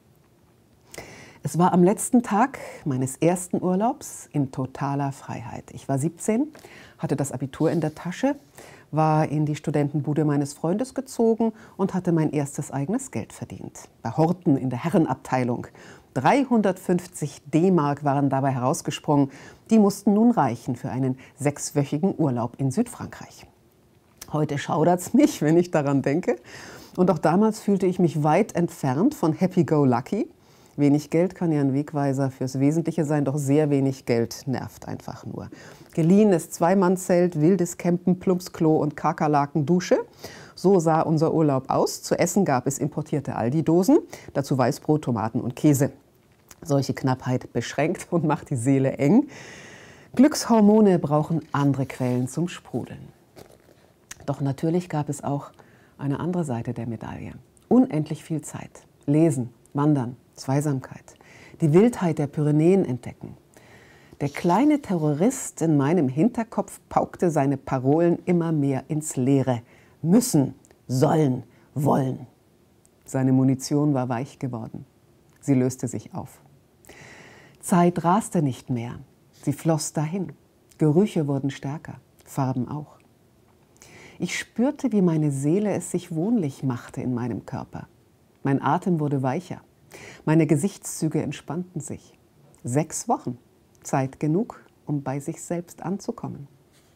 Es war am letzten Tag meines ersten Urlaubs in totaler Freiheit. Ich war 17, hatte das Abitur in der Tasche, war in die Studentenbude meines Freundes gezogen und hatte mein erstes eigenes Geld verdient. Bei Horten in der Herrenabteilung. 350 D-Mark waren dabei herausgesprungen. Die mussten nun reichen für einen 6-wöchigen Urlaub in Südfrankreich. Heute schaudert's mich, wenn ich daran denke. Und auch damals fühlte ich mich weit entfernt von Happy-Go-Lucky. Wenig Geld kann ja ein Wegweiser fürs Wesentliche sein, doch sehr wenig Geld nervt einfach nur. Geliehenes Zweimannzelt, wildes Campen, Plumpsklo und Kakerlaken-Dusche. So sah unser Urlaub aus. Zu essen gab es importierte Aldi-Dosen, dazu Weißbrot, Tomaten und Käse. Solche Knappheit beschränkt und macht die Seele eng. Glückshormone brauchen andere Quellen zum Sprudeln. Doch natürlich gab es auch eine andere Seite der Medaille. Unendlich viel Zeit. Lesen, wandern, Zweisamkeit. Die Wildheit der Pyrenäen entdecken. Der kleine Terrorist in meinem Hinterkopf paukte seine Parolen immer mehr ins Leere. Müssen, sollen, wollen. Seine Munition war weich geworden. Sie löste sich auf. Zeit raste nicht mehr. Sie floss dahin. Gerüche wurden stärker, Farben auch. Ich spürte, wie meine Seele es sich wohnlich machte in meinem Körper. Mein Atem wurde weicher. Meine Gesichtszüge entspannten sich. 6 Wochen. Zeit genug, um bei sich selbst anzukommen.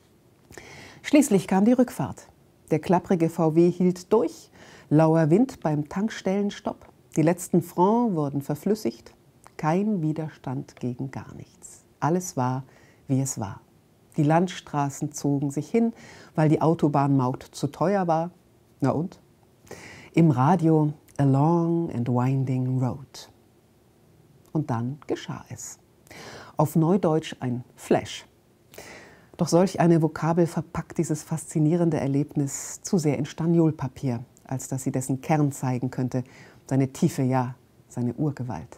Schließlich kam die Rückfahrt. Der klapprige VW hielt durch. Lauer Wind beim Tankstellenstopp. Die letzten Francs wurden verflüssigt. Kein Widerstand gegen gar nichts. Alles war, wie es war. Die Landstraßen zogen sich hin, weil die Autobahnmaut zu teuer war. Na und? Im Radio A Long and Winding Road. Und dann geschah es. Auf Neudeutsch ein Flash. Doch solch eine Vokabel verpackt dieses faszinierende Erlebnis zu sehr in Staniolpapier, als dass sie dessen Kern zeigen könnte, seine Tiefe, ja, seine Urgewalt.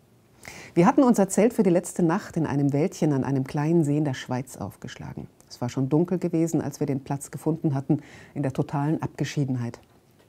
Wir hatten unser Zelt für die letzte Nacht in einem Wäldchen an einem kleinen See in der Schweiz aufgeschlagen. Es war schon dunkel gewesen, als wir den Platz gefunden hatten, in der totalen Abgeschiedenheit.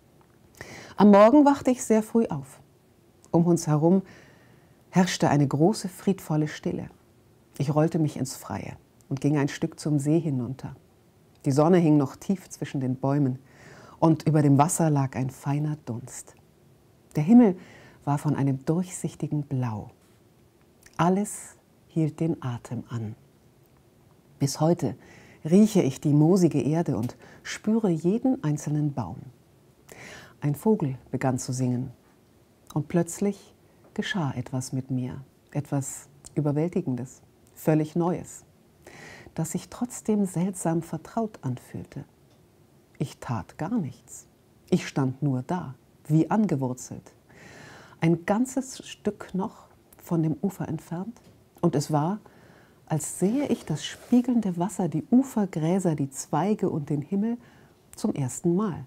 Am Morgen wachte ich sehr früh auf. Um uns herum herrschte eine große, friedvolle Stille. Ich rollte mich ins Freie und ging ein Stück zum See hinunter. Die Sonne hing noch tief zwischen den Bäumen und über dem Wasser lag ein feiner Dunst. Der Himmel war von einem durchsichtigen Blau. Alles hielt den Atem an. Bis heute rieche ich die moosige Erde und spüre jeden einzelnen Baum. Ein Vogel begann zu singen und plötzlich geschah etwas mit mir, etwas Überwältigendes, völlig Neues, das sich trotzdem seltsam vertraut anfühlte. Ich tat gar nichts. Ich stand nur da, wie angewurzelt. Ein ganzes Stück noch von dem Ufer entfernt und es war, als sehe ich das spiegelnde Wasser, die Ufergräser, die Zweige und den Himmel zum ersten Mal.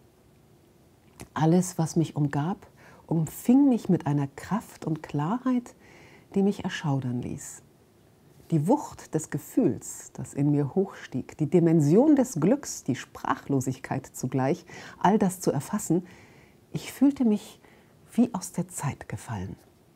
Alles, was mich umgab, umfing mich mit einer Kraft und Klarheit, die mich erschaudern ließ. Die Wucht des Gefühls, das in mir hochstieg, die Dimension des Glücks, die Sprachlosigkeit zugleich, all das zu erfassen, ich fühlte mich wie aus der Zeit gefallen.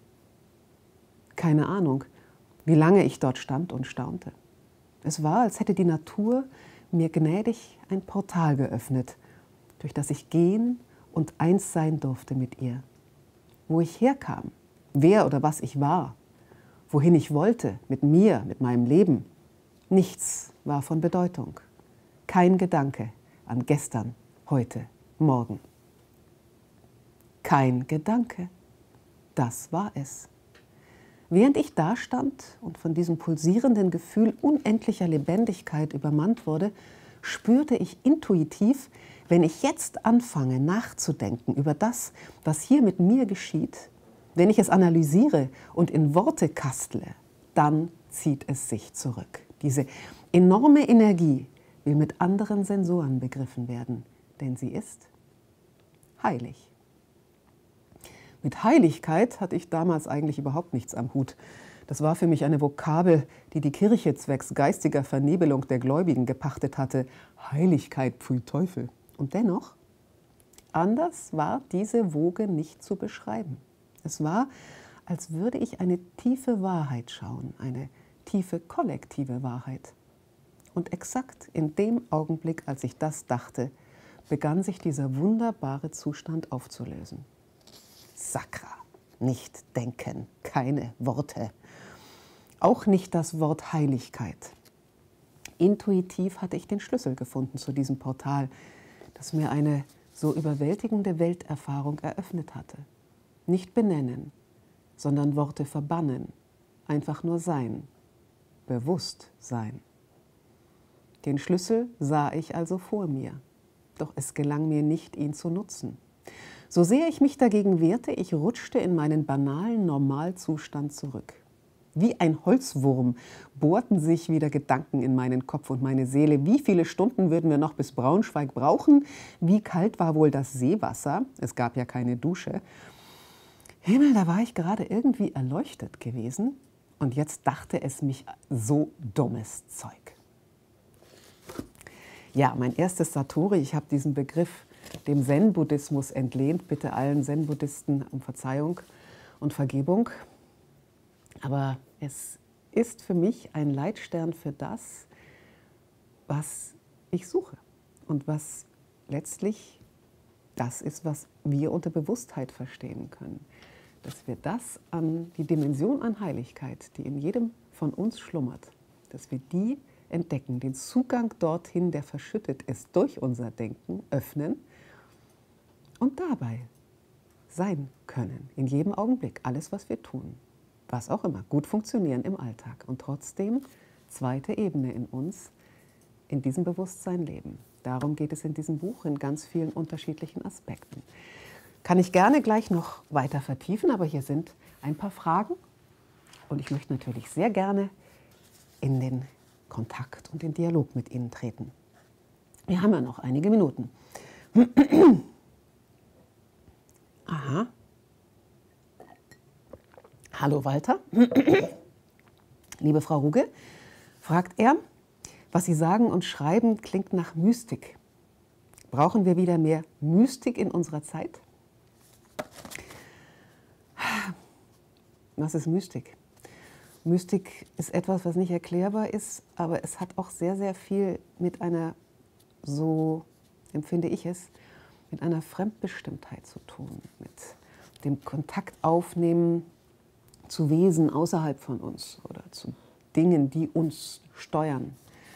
Keine Ahnung, wie lange ich dort stand und staunte. Es war, als hätte die Natur mir gnädig ein Portal geöffnet, durch das ich gehen und eins sein durfte mit ihr. Wo ich herkam, wer oder was ich war wohin ich wollte, mit mir, mit meinem Leben. Nichts war von Bedeutung. Kein Gedanke an gestern, heute, morgen. Kein Gedanke. Das war es. Während ich dastand und von diesem pulsierenden Gefühl unendlicher Lebendigkeit übermannt wurde, spürte ich intuitiv, wenn ich jetzt anfange nachzudenken über das, was hier mit mir geschieht, wenn ich es analysiere und in Worte kastle, dann zieht es sich zurück. Diese enorme Energie will mit anderen Sensoren begriffen werden, denn sie ist heilig. Mit Heiligkeit hatte ich damals eigentlich überhaupt nichts am Hut. Das war für mich eine Vokabel, die die Kirche zwecks geistiger Vernebelung der Gläubigen gepachtet hatte. Heiligkeit, pfui Teufel. Und dennoch, anders war diese Woge nicht zu beschreiben. Es war, als würde ich eine tiefe Wahrheit schauen, eine tiefe kollektive Wahrheit. Und exakt in dem Augenblick, als ich das dachte, begann sich dieser wunderbare Zustand aufzulösen. Sakra, nicht denken, keine Worte. Auch nicht das Wort Heiligkeit. Intuitiv hatte ich den Schlüssel gefunden zu diesem Portal, das mir eine so überwältigende Welterfahrung eröffnet hatte. Nicht benennen, sondern Worte verbannen, einfach nur sein, bewusst sein. Den Schlüssel sah ich also vor mir, doch es gelang mir nicht, ihn zu nutzen. So sehr ich mich dagegen wehrte, ich rutschte in meinen banalen Normalzustand zurück. Wie ein Holzwurm bohrten sich wieder Gedanken in meinen Kopf und meine Seele. Wie viele Stunden würden wir noch bis Braunschweig brauchen? Wie kalt war wohl das Seewasser? Es gab ja keine Dusche. Himmel, da war ich gerade irgendwie erleuchtet gewesen und jetzt dachte es mich so dummes Zeug. Ja, mein erstes Satori, ich habe diesen Begriff dem Zen-Buddhismus entlehnt. Bitte allen Zen-Buddhisten um Verzeihung und Vergebung. Aber es ist für mich ein Leitstern für das, was ich suche und was letztlich das ist, was wir unter Bewusstheit verstehen können. Dass wir das an die Dimension an Heiligkeit, die in jedem von uns schlummert, dass wir die entdecken, den Zugang dorthin, der verschüttet ist durch unser Denken, öffnen und dabei sein können, in jedem Augenblick, alles, was wir tun, was auch immer, gut funktionieren im Alltag und trotzdem zweite Ebene in uns, in diesem Bewusstsein leben. Darum geht es in diesem Buch in ganz vielen unterschiedlichen Aspekten. Kann ich gerne gleich noch weiter vertiefen, aber hier sind ein paar Fragen und ich möchte natürlich sehr gerne in den Kontakt und den Dialog mit Ihnen treten. Wir haben ja noch einige Minuten. Aha. Hallo Walter. Liebe Frau Ruge, fragt er, was Sie sagen und schreiben klingt nach Mystik. Brauchen wir wieder mehr Mystik in unserer Zeit? Was ist Mystik? Mystik ist etwas, was nicht erklärbar ist, aber es hat auch sehr, sehr viel mit einer, so empfinde ich es, mit einer Fremdbestimmtheit zu tun, mit dem Kontakt aufnehmen zu Wesen außerhalb von uns oder zu Dingen, die uns steuern.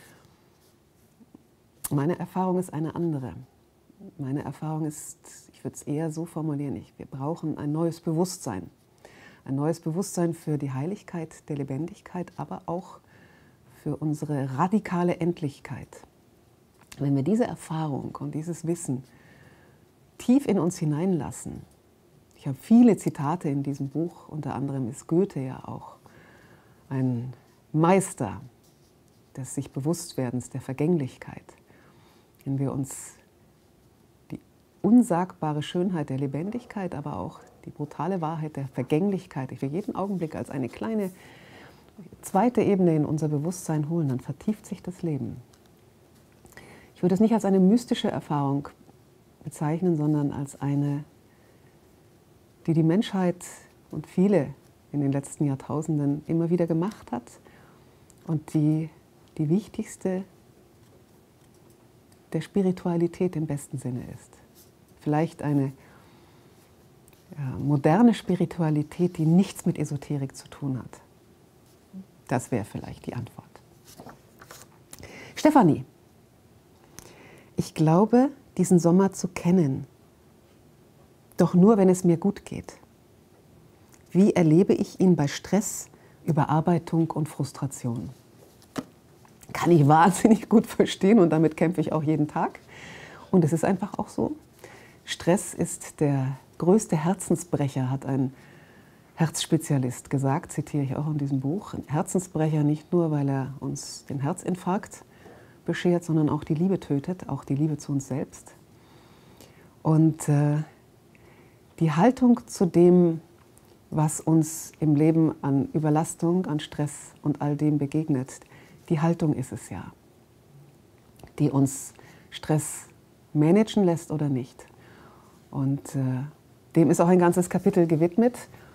Meine Erfahrung ist eine andere. Meine Erfahrung ist, ich würde es eher so formulieren, wir brauchen ein neues Bewusstsein. Ein neues Bewusstsein für die Heiligkeit der Lebendigkeit, aber auch für unsere radikale Endlichkeit. Wenn wir diese Erfahrung und dieses Wissen tief in uns hineinlassen, ich habe viele Zitate in diesem Buch, unter anderem ist Goethe ja auch ein Meister des sich Bewusstwerdens der Vergänglichkeit. Wenn wir uns die unsagbare Schönheit der Lebendigkeit, aber auch die brutale Wahrheit der Vergänglichkeit für jeden Augenblick als eine kleine zweite Ebene in unser Bewusstsein holen, dann vertieft sich das Leben. Ich würde es nicht als eine mystische Erfahrung bezeichnen, sondern als eine, die die Menschheit und viele in den letzten Jahrtausenden immer wieder gemacht hat und die wichtigste der Spiritualität im besten Sinne ist. Vielleicht eine moderne Spiritualität, die nichts mit Esoterik zu tun hat, Das wäre vielleicht die Antwort. Stefanie, ich glaube, diesen Sommer zu kennen, doch nur, wenn es mir gut geht. Wie erlebe ich ihn bei Stress, Überarbeitung und Frustration? Kann ich wahnsinnig gut verstehen und damit kämpfe ich auch jeden Tag. Und es ist einfach auch so. Stress ist der größte Herzensbrecher, hat ein Herzspezialist gesagt, zitiere ich auch in diesem Buch. Ein Herzensbrecher nicht nur, weil er uns den Herzinfarkt beschert, sondern auch die Liebe tötet, auch die Liebe zu uns selbst. Und die Haltung zu dem, was uns im Leben an Überlastung, an Stress und all dem begegnet, die Haltung ist es ja, die uns Stress managen lässt oder nicht. Und dem ist auch ein ganzes Kapitel gewidmet.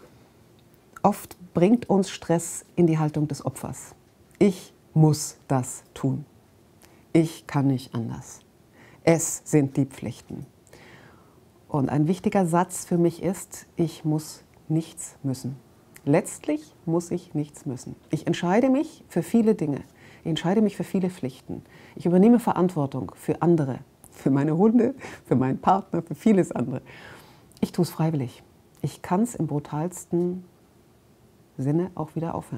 Oft bringt uns Stress in die Haltung des Opfers. Ich muss das tun. Ich kann nicht anders. Es sind die Pflichten. Und ein wichtiger Satz für mich ist, ich muss nichts müssen. Letztlich muss ich nichts müssen. Ich entscheide mich für viele Dinge. Ich entscheide mich für viele Pflichten. Ich übernehme Verantwortung für andere, für meine Hunde, für meinen Partner, für vieles andere. Ich tue es freiwillig. Ich kann es im brutalsten Sinne auch wieder aufhören.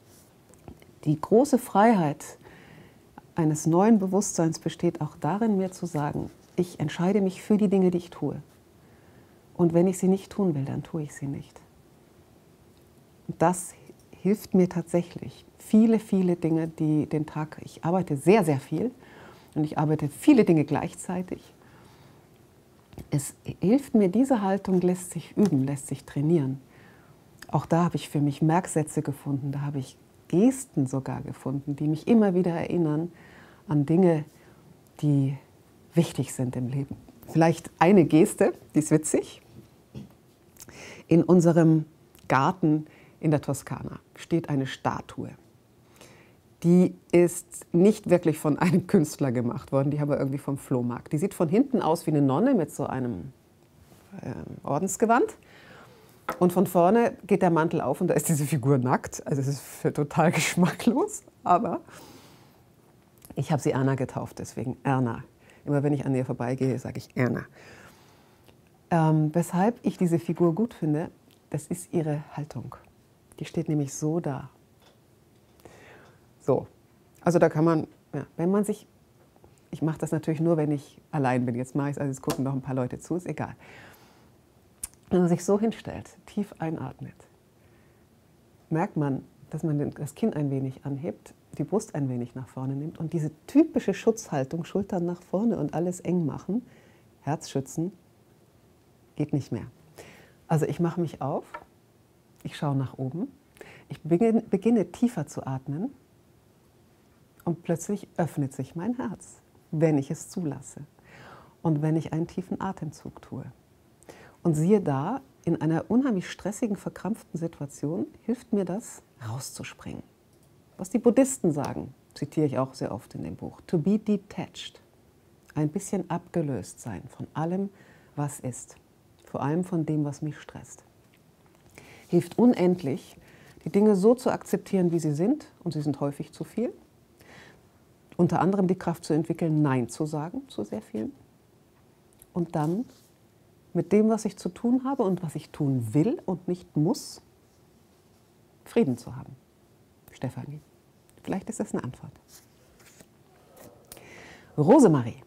Die große Freiheit eines neuen Bewusstseins besteht auch darin, mir zu sagen, ich entscheide mich für die Dinge, die ich tue. Und wenn ich sie nicht tun will, dann tue ich sie nicht. Und das hilft mir tatsächlich. Viele, viele Dinge, die den Tag, ich arbeite sehr, sehr viel und ich arbeite viele Dinge gleichzeitig. Es hilft mir, diese Haltung lässt sich üben, lässt sich trainieren. Auch da habe ich für mich Merksätze gefunden, da habe ich Gesten sogar gefunden, die mich immer wieder erinnern an Dinge, die wichtig sind im Leben. Vielleicht eine Geste, die ist witzig. In unserem Garten in der Toskana steht eine Statue. Die ist nicht wirklich von einem Künstler gemacht worden, die haben wir irgendwie vom Flohmarkt. Die sieht von hinten aus wie eine Nonne mit so einem Ordensgewand. Und von vorne geht der Mantel auf und da ist diese Figur nackt. Also es ist total geschmacklos, aber ich habe sie Erna getauft, deswegen Erna. Immer wenn ich an ihr vorbeigehe, sage ich Erna. Weshalb ich diese Figur gut finde, das ist ihre Haltung. Die steht nämlich so da. So, also da kann man, ja, wenn man sich, ich mache das natürlich nur, wenn ich allein bin. Jetzt mache ich es, also jetzt gucken noch ein paar Leute zu, ist egal. Wenn man sich so hinstellt, tief einatmet, merkt man, dass man das Kinn ein wenig anhebt, die Brust ein wenig nach vorne nimmt und diese typische Schutzhaltung, Schultern nach vorne und alles eng machen, Herz schützen, geht nicht mehr. Also ich mache mich auf, ich schaue nach oben, ich beginne tiefer zu atmen und plötzlich öffnet sich mein Herz, wenn ich es zulasse und wenn ich einen tiefen Atemzug tue. Und siehe da, in einer unheimlich stressigen, verkrampften Situation hilft mir das, rauszuspringen. Was die Buddhisten sagen, zitiere ich auch sehr oft in dem Buch, to be detached, ein bisschen abgelöst sein von allem, was ist, vor allem von dem, was mich stresst. Hilft unendlich, die Dinge so zu akzeptieren, wie sie sind, und sie sind häufig zu viel. Unter anderem die Kraft zu entwickeln, Nein zu sagen zu sehr vielen. Und dann mit dem, was ich zu tun habe und was ich tun will und nicht muss, Frieden zu haben. Stefanie, vielleicht ist das eine Antwort. Rosemarie,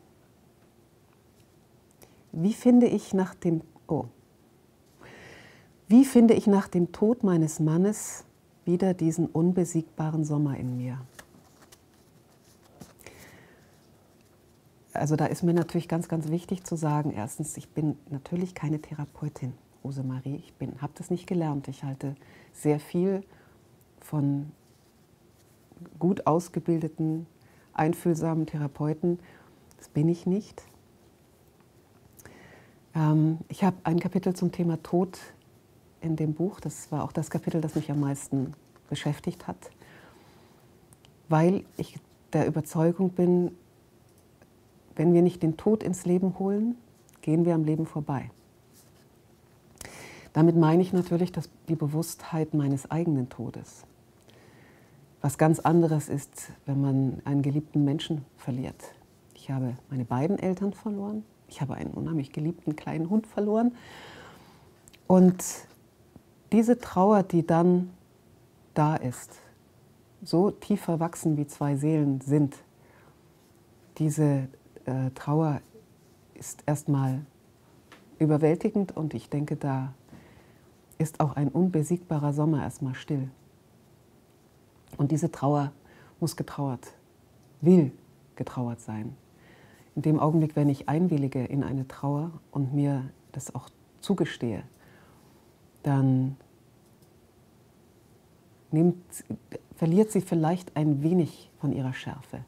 wie finde ich nach dem Tod meines Mannes wieder diesen unbesiegbaren Sommer in mir? Also da ist mir natürlich ganz, ganz wichtig zu sagen, erstens, ich bin natürlich keine Therapeutin, Rosemarie. Ich habe das nicht gelernt. Ich halte sehr viel von gut ausgebildeten, einfühlsamen Therapeuten. Das bin ich nicht. Ich habe ein Kapitel zum Thema Tod in dem Buch. Das war auch das Kapitel, das mich am meisten beschäftigt hat, weil ich der Überzeugung bin, wenn wir nicht den Tod ins Leben holen, gehen wir am Leben vorbei. Damit meine ich natürlich die Bewusstheit meines eigenen Todes. was ganz anderes ist, wenn man einen geliebten Menschen verliert. Ich habe meine beiden Eltern verloren. Ich habe einen unheimlich geliebten kleinen Hund verloren. Und diese Trauer, die dann da ist, so tief verwachsen wie zwei Seelen sind, diese Trauer ist erstmal überwältigend und ich denke, da ist auch ein unbesiegbarer Sommer erstmal still. Und diese Trauer muss getrauert, will getrauert sein. In dem Augenblick, wenn ich einwillige in eine Trauer und mir das auch zugestehe, dann verliert sie vielleicht ein wenig von ihrer Schärfe.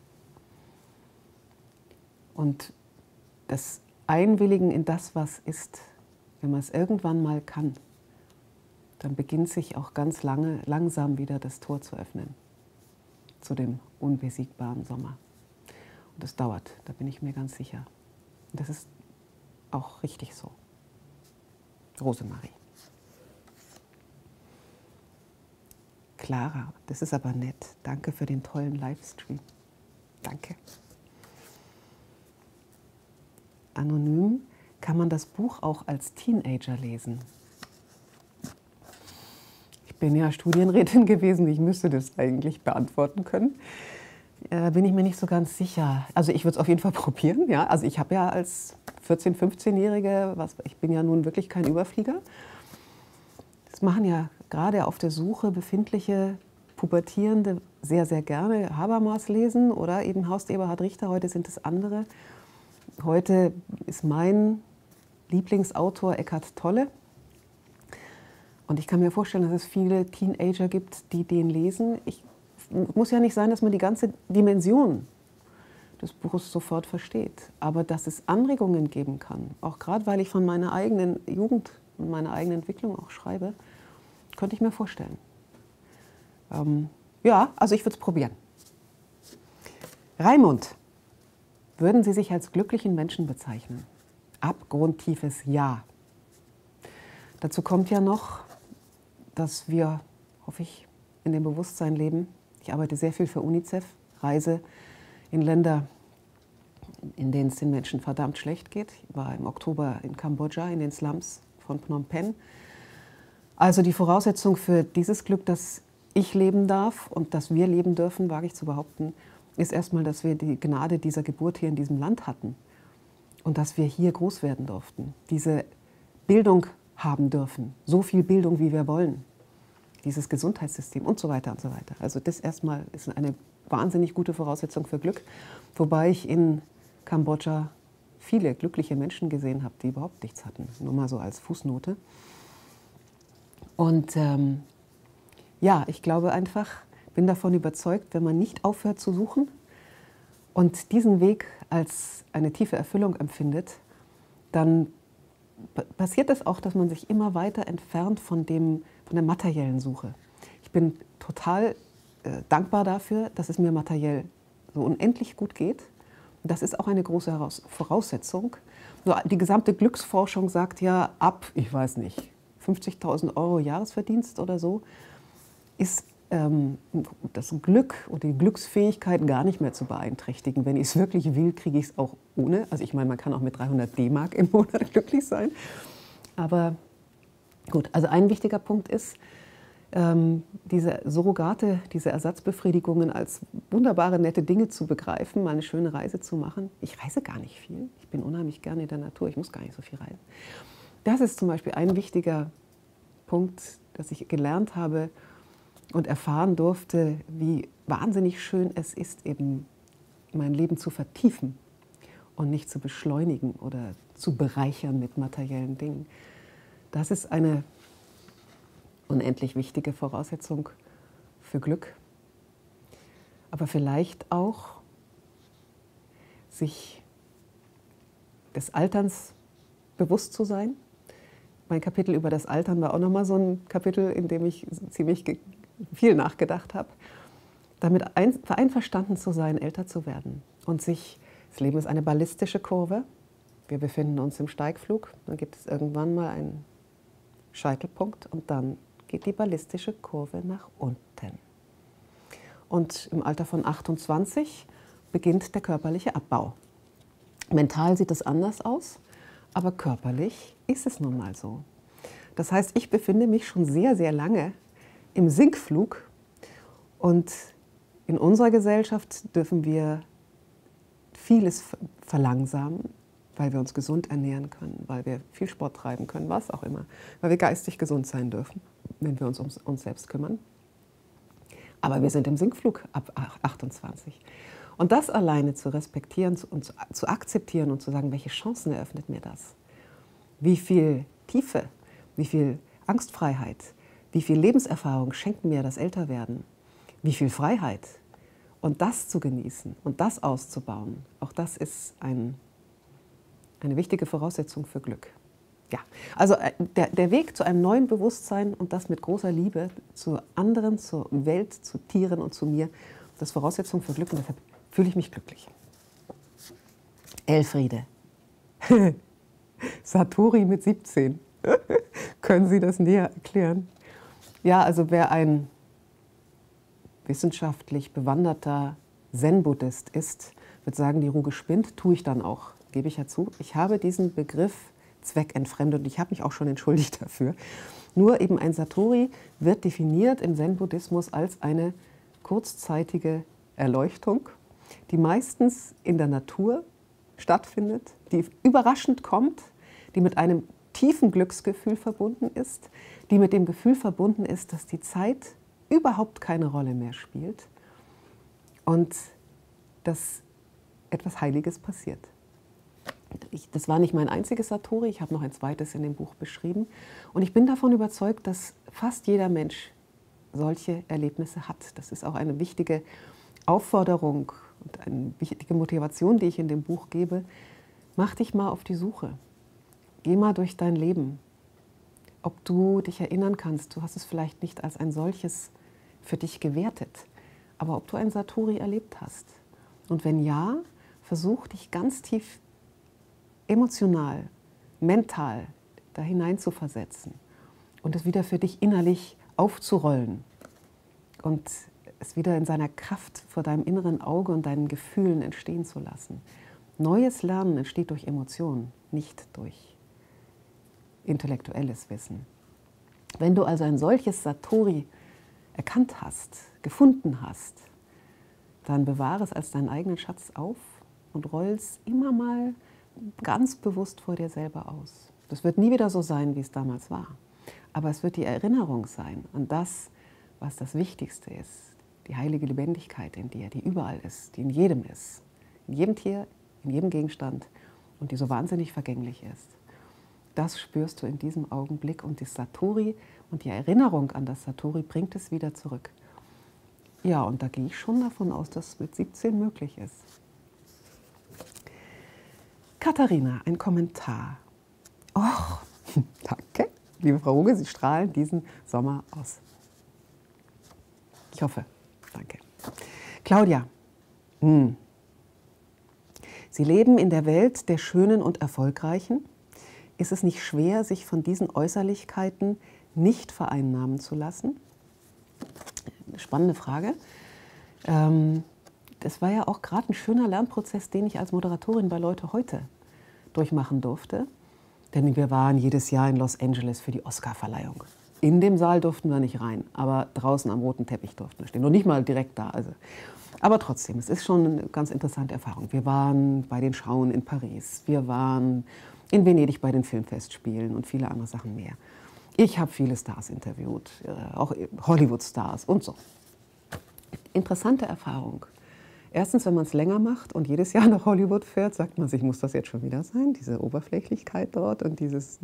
Und das Einwilligen in das, was ist, wenn man es irgendwann mal kann, dann beginnt sich auch ganz langsam wieder das Tor zu öffnen zu dem unbesiegbaren Sommer. Und das dauert, da bin ich mir ganz sicher. Und das ist auch richtig so. Rosemarie. Clara, das ist aber nett. Danke für den tollen Livestream. Danke. Anonym, kann man das Buch auch als Teenager lesen? Ich bin ja Studienrätin gewesen, ich müsste das eigentlich beantworten können. Bin ich mir nicht so ganz sicher. Also ich würde es auf jeden Fall probieren. Ja? Also ich habe ja als 14-, 15-Jährige, ich bin ja nun wirklich kein Überflieger. Das machen ja gerade auf der Suche befindliche Pubertierende sehr, sehr gerne Habermas lesen oder eben Horst Eberhard Richter, heute sind es andere. Heute ist mein Lieblingsautor Eckhart Tolle. Und ich kann mir vorstellen, dass es viele Teenager gibt, die den lesen. Muss ja nicht sein, dass man die ganze Dimension des Buches sofort versteht. Aber dass es Anregungen geben kann, auch gerade weil ich von meiner eigenen Jugend und meiner eigenen Entwicklung auch schreibe, könnte ich mir vorstellen. Ja, also ich würde es probieren. Raimund, würden Sie sich als glücklichen Menschen bezeichnen? Abgrundtiefes Ja. Dazu kommt ja noch, dass wir, hoffe ich, in dem Bewusstsein leben. Ich arbeite sehr viel für UNICEF, reise in Länder, in denen es den Menschen verdammt schlecht geht. Ich war im Oktober in Kambodscha, in den Slums von Phnom Penh. Also die Voraussetzung für dieses Glück, das ich leben darf und das wir leben dürfen, wage ich zu behaupten, ist erstmal, dass wir die Gnade dieser Geburt hier in diesem Land hatten und dass wir hier groß werden durften, diese Bildung haben dürfen, so viel Bildung, wie wir wollen, dieses Gesundheitssystem und so weiter und so weiter. Also das erstmal ist eine wahnsinnig gute Voraussetzung für Glück, wobei ich in Kambodscha viele glückliche Menschen gesehen habe, die überhaupt nichts hatten, nur mal so als Fußnote. Und ja, ich glaube einfach, bin davon überzeugt, wenn man nicht aufhört zu suchen und diesen Weg als eine tiefe Erfüllung empfindet, dann passiert es auch, dass man sich immer weiter entfernt von der materiellen Suche. Ich bin total dankbar dafür, dass es mir materiell so unendlich gut geht. Und das ist auch eine große Voraussetzung. Nur die gesamte Glücksforschung sagt ja, ab, ich weiß nicht, 50.000 € Jahresverdienst oder so, ist das Glück und die Glücksfähigkeit gar nicht mehr zu beeinträchtigen. Wenn ich es wirklich will, kriege ich es auch ohne. Also ich meine, man kann auch mit 300 D-Mark im Monat glücklich sein. Aber gut, also ein wichtiger Punkt ist, diese Surrogate, diese Ersatzbefriedigungen als wunderbare, nette Dinge zu begreifen, mal eine schöne Reise zu machen. Ich reise gar nicht viel. Ich bin unheimlich gerne in der Natur. Ich muss gar nicht so viel reisen. Das ist zum Beispiel ein wichtiger Punkt, dass ich gelernt habe, und erfahren durfte, wie wahnsinnig schön es ist, eben mein Leben zu vertiefen und nicht zu beschleunigen oder zu bereichern mit materiellen Dingen. Das ist eine unendlich wichtige Voraussetzung für Glück. Aber vielleicht auch, sich des Alterns bewusst zu sein. Mein Kapitel über das Altern war auch nochmal so ein Kapitel, in dem ich ziemlich viel nachgedacht habe, damit einverstanden zu sein, älter zu werden und das Leben ist eine ballistische Kurve, wir befinden uns im Steigflug, dann gibt es irgendwann mal einen Scheitelpunkt und dann geht die ballistische Kurve nach unten. und im Alter von 28 beginnt der körperliche Abbau. Mental sieht es anders aus, aber körperlich ist es nun mal so. Das heißt, ich befinde mich schon sehr, sehr lange im Sinkflug und in unserer Gesellschaft dürfen wir vieles verlangsamen, weil wir uns gesund ernähren können, weil wir viel Sport treiben können, was auch immer, weil wir geistig gesund sein dürfen, wenn wir uns um uns selbst kümmern. Aber wir sind im Sinkflug ab 28. Und das alleine zu respektieren und zu akzeptieren und zu sagen, welche Chancen eröffnet mir das? Wie viel Tiefe, wie viel Angstfreiheit, wie viel Lebenserfahrung schenkt mir das Älterwerden? Wie viel Freiheit? Und das zu genießen und das auszubauen, auch das ist eine wichtige Voraussetzung für Glück. Ja, also der Weg zu einem neuen Bewusstsein und das mit großer Liebe zu anderen, zur Welt, zu Tieren und zu mir, das ist Voraussetzung für Glück und deshalb fühle ich mich glücklich. Elfriede. Satori mit 17. Können Sie das näher erklären? Ja, also wer ein wissenschaftlich bewanderter Zen-Buddhist ist, wird sagen, die Ruge spinnt, tue ich dann auch, gebe ich ja zu. Ich habe diesen Begriff zweckentfremdet und ich habe mich auch schon entschuldigt dafür. Nur eben ein Satori wird definiert im Zen-Buddhismus als eine kurzzeitige Erleuchtung, die meistens in der Natur stattfindet, die überraschend kommt, die mit einem tiefen Glücksgefühl verbunden ist, die mit dem Gefühl verbunden ist, dass die Zeit überhaupt keine Rolle mehr spielt und dass etwas Heiliges passiert. Das war nicht mein einziges Satori, ich habe noch ein zweites in dem Buch beschrieben. Und ich bin davon überzeugt, dass fast jeder Mensch solche Erlebnisse hat. Das ist auch eine wichtige Aufforderung und eine wichtige Motivation, die ich in dem Buch gebe. Mach dich mal auf die Suche. Geh mal durch dein Leben. Ob du dich erinnern kannst, du hast es vielleicht nicht als ein solches für dich gewertet, aber ob du ein Satori erlebt hast. Und wenn ja, versuch dich ganz tief emotional, mental da hinein zu versetzen und es wieder für dich innerlich aufzurollen und es wieder in seiner Kraft vor deinem inneren Auge und deinen Gefühlen entstehen zu lassen. Neues Lernen entsteht durch Emotionen, nicht durch intellektuelles Wissen. Wenn du also ein solches Satori erkannt hast, gefunden hast, dann bewahre es als deinen eigenen Schatz auf und roll es immer mal ganz bewusst vor dir selber aus. Das wird nie wieder so sein, wie es damals war. Aber es wird die Erinnerung sein an das, was das Wichtigste ist. Die heilige Lebendigkeit in dir, die überall ist, die in jedem ist. In jedem Tier, in jedem Gegenstand und die so wahnsinnig vergänglich ist. Das spürst du in diesem Augenblick und das Satori und die Erinnerung an das Satori bringt es wieder zurück. Ja, und da gehe ich schon davon aus, dass es mit 17 möglich ist. Katharina, ein Kommentar. Och, danke. Liebe Frau Ruge, Sie strahlen diesen Sommer aus. Ich hoffe. Danke. Claudia. Sie leben in der Welt der Schönen und Erfolgreichen. Ist es nicht schwer, sich von diesen Äußerlichkeiten nicht vereinnahmen zu lassen? Eine spannende Frage. Das war ja auch gerade ein schöner Lernprozess, den ich als Moderatorin bei Leute heute durchmachen durfte. Denn wir waren jedes Jahr in Los Angeles für die Oscarverleihung. In dem Saal durften wir nicht rein, aber draußen am roten Teppich durften wir stehen. Und nicht mal direkt da. Also. Aber trotzdem, es ist schon eine ganz interessante Erfahrung. Wir waren bei den Schauen in Paris, wir waren in Venedig bei den Filmfestspielen und viele andere Sachen mehr. Ich habe viele Stars interviewt, auch Hollywood-Stars und so. Interessante Erfahrung. Erstens, wenn man es länger macht und jedes Jahr nach Hollywood fährt, sagt man sich, muss das jetzt schon wieder sein? Diese Oberflächlichkeit dort und dieses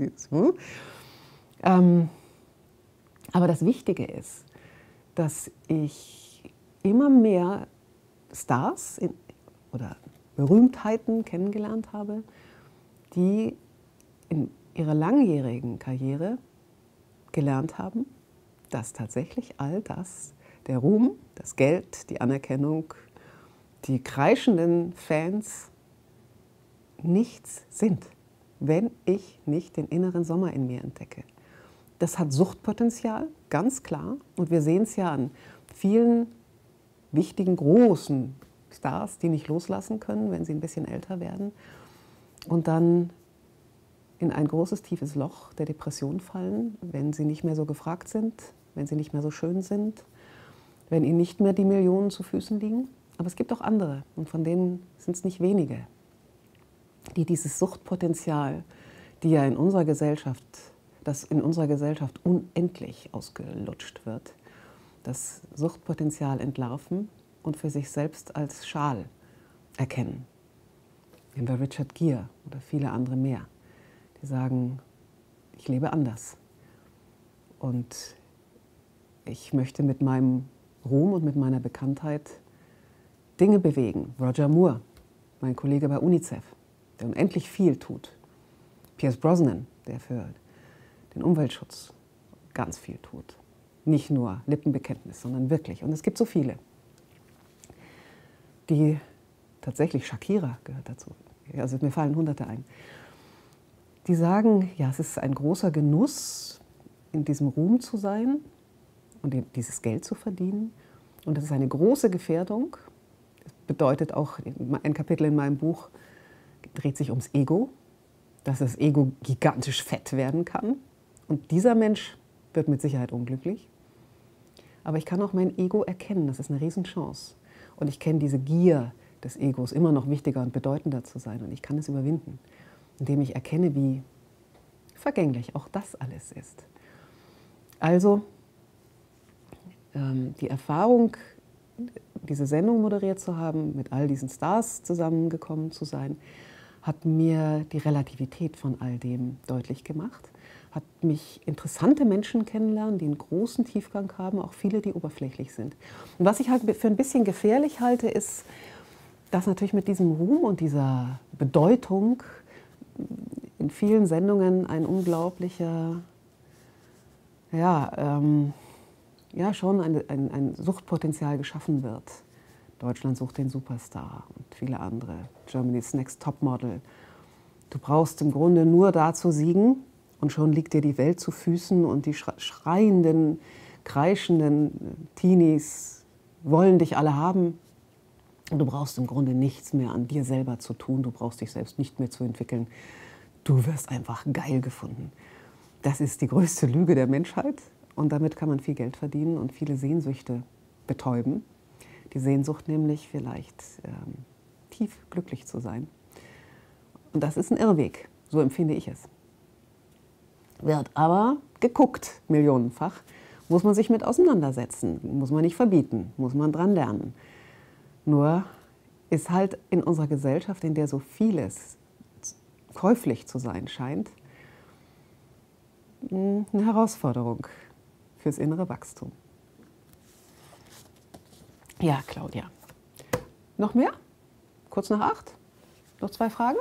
aber das Wichtige ist, dass ich immer mehr Stars oder Berühmtheiten kennengelernt habe, die in ihrer langjährigen Karriere gelernt haben, dass tatsächlich all das, der Ruhm, das Geld, die Anerkennung, die kreischenden Fans nichts sind, wenn ich nicht den inneren Sommer in mir entdecke. Das hat Suchtpotenzial, ganz klar. Und wir sehen es ja an vielen wichtigen, großen Stars, die nicht loslassen können, wenn sie ein bisschen älter werden und dann in ein großes, tiefes Loch der Depression fallen, wenn sie nicht mehr so gefragt sind, wenn sie nicht mehr so schön sind, wenn ihnen nicht mehr die Millionen zu Füßen liegen. Aber es gibt auch andere, und von denen sind es nicht wenige, die dieses Suchtpotenzial, das in unserer Gesellschaft unendlich ausgelutscht wird, das Suchtpotenzial entlarven und für sich selbst als Schal erkennen. Nehmen wir Richard Gere oder viele andere mehr, die sagen, ich lebe anders und ich möchte mit meinem Ruhm und mit meiner Bekanntheit Dinge bewegen. Roger Moore, mein Kollege bei UNICEF, der unendlich viel tut. Pierce Brosnan, der für den Umweltschutz ganz viel tut. Nicht nur Lippenbekenntnis, sondern wirklich. Und es gibt so viele. Die tatsächlich, Shakira gehört dazu. Also mir fallen Hunderte ein. Die sagen, ja, es ist ein großer Genuss, in diesem Ruhm zu sein und dieses Geld zu verdienen. Und das ist eine große Gefährdung. Das bedeutet auch, ein Kapitel in meinem Buch dreht sich ums Ego, dass das Ego gigantisch fett werden kann. Und dieser Mensch wird mit Sicherheit unglücklich. Aber ich kann auch mein Ego erkennen, das ist eine Riesenchance. Und ich kenne diese Gier des Egos, immer noch wichtiger und bedeutender zu sein. Und ich kann es überwinden, indem ich erkenne, wie vergänglich auch das alles ist. Also die Erfahrung, diese Sendung moderiert zu haben, mit all diesen Stars zusammengekommen zu sein, hat mir die Relativität von all dem deutlich gemacht, hat mich interessante Menschen kennenlernen, die einen großen Tiefgang haben, auch viele, die oberflächlich sind. Und was ich halt für ein bisschen gefährlich halte, ist, dass natürlich mit diesem Ruhm und dieser Bedeutung in vielen Sendungen ein unglaublicher, schon ein Suchtpotenzial geschaffen wird. Deutschland sucht den Superstar und viele andere. Germany's Next Topmodel. Du brauchst im Grunde nur da zu siegen und schon liegt dir die Welt zu Füßen und die schreienden, kreischenden Teenies wollen dich alle haben. Und du brauchst im Grunde nichts mehr an dir selber zu tun. Du brauchst dich selbst nicht mehr zu entwickeln. Du wirst einfach geil gefunden. Das ist die größte Lüge der Menschheit. Und damit kann man viel Geld verdienen und viele Sehnsüchte betäuben. Die Sehnsucht nämlich vielleicht tief glücklich zu sein. Und das ist ein Irrweg, so empfinde ich es. Wird aber geguckt, millionenfach, muss man sich mit auseinandersetzen, muss man nicht verbieten, muss man dran lernen. Nur ist halt in unserer Gesellschaft, in der so vieles käuflich zu sein scheint, eine Herausforderung fürs innere Wachstum. Ja, Claudia. Noch mehr? Kurz nach 8? Noch 2 Fragen?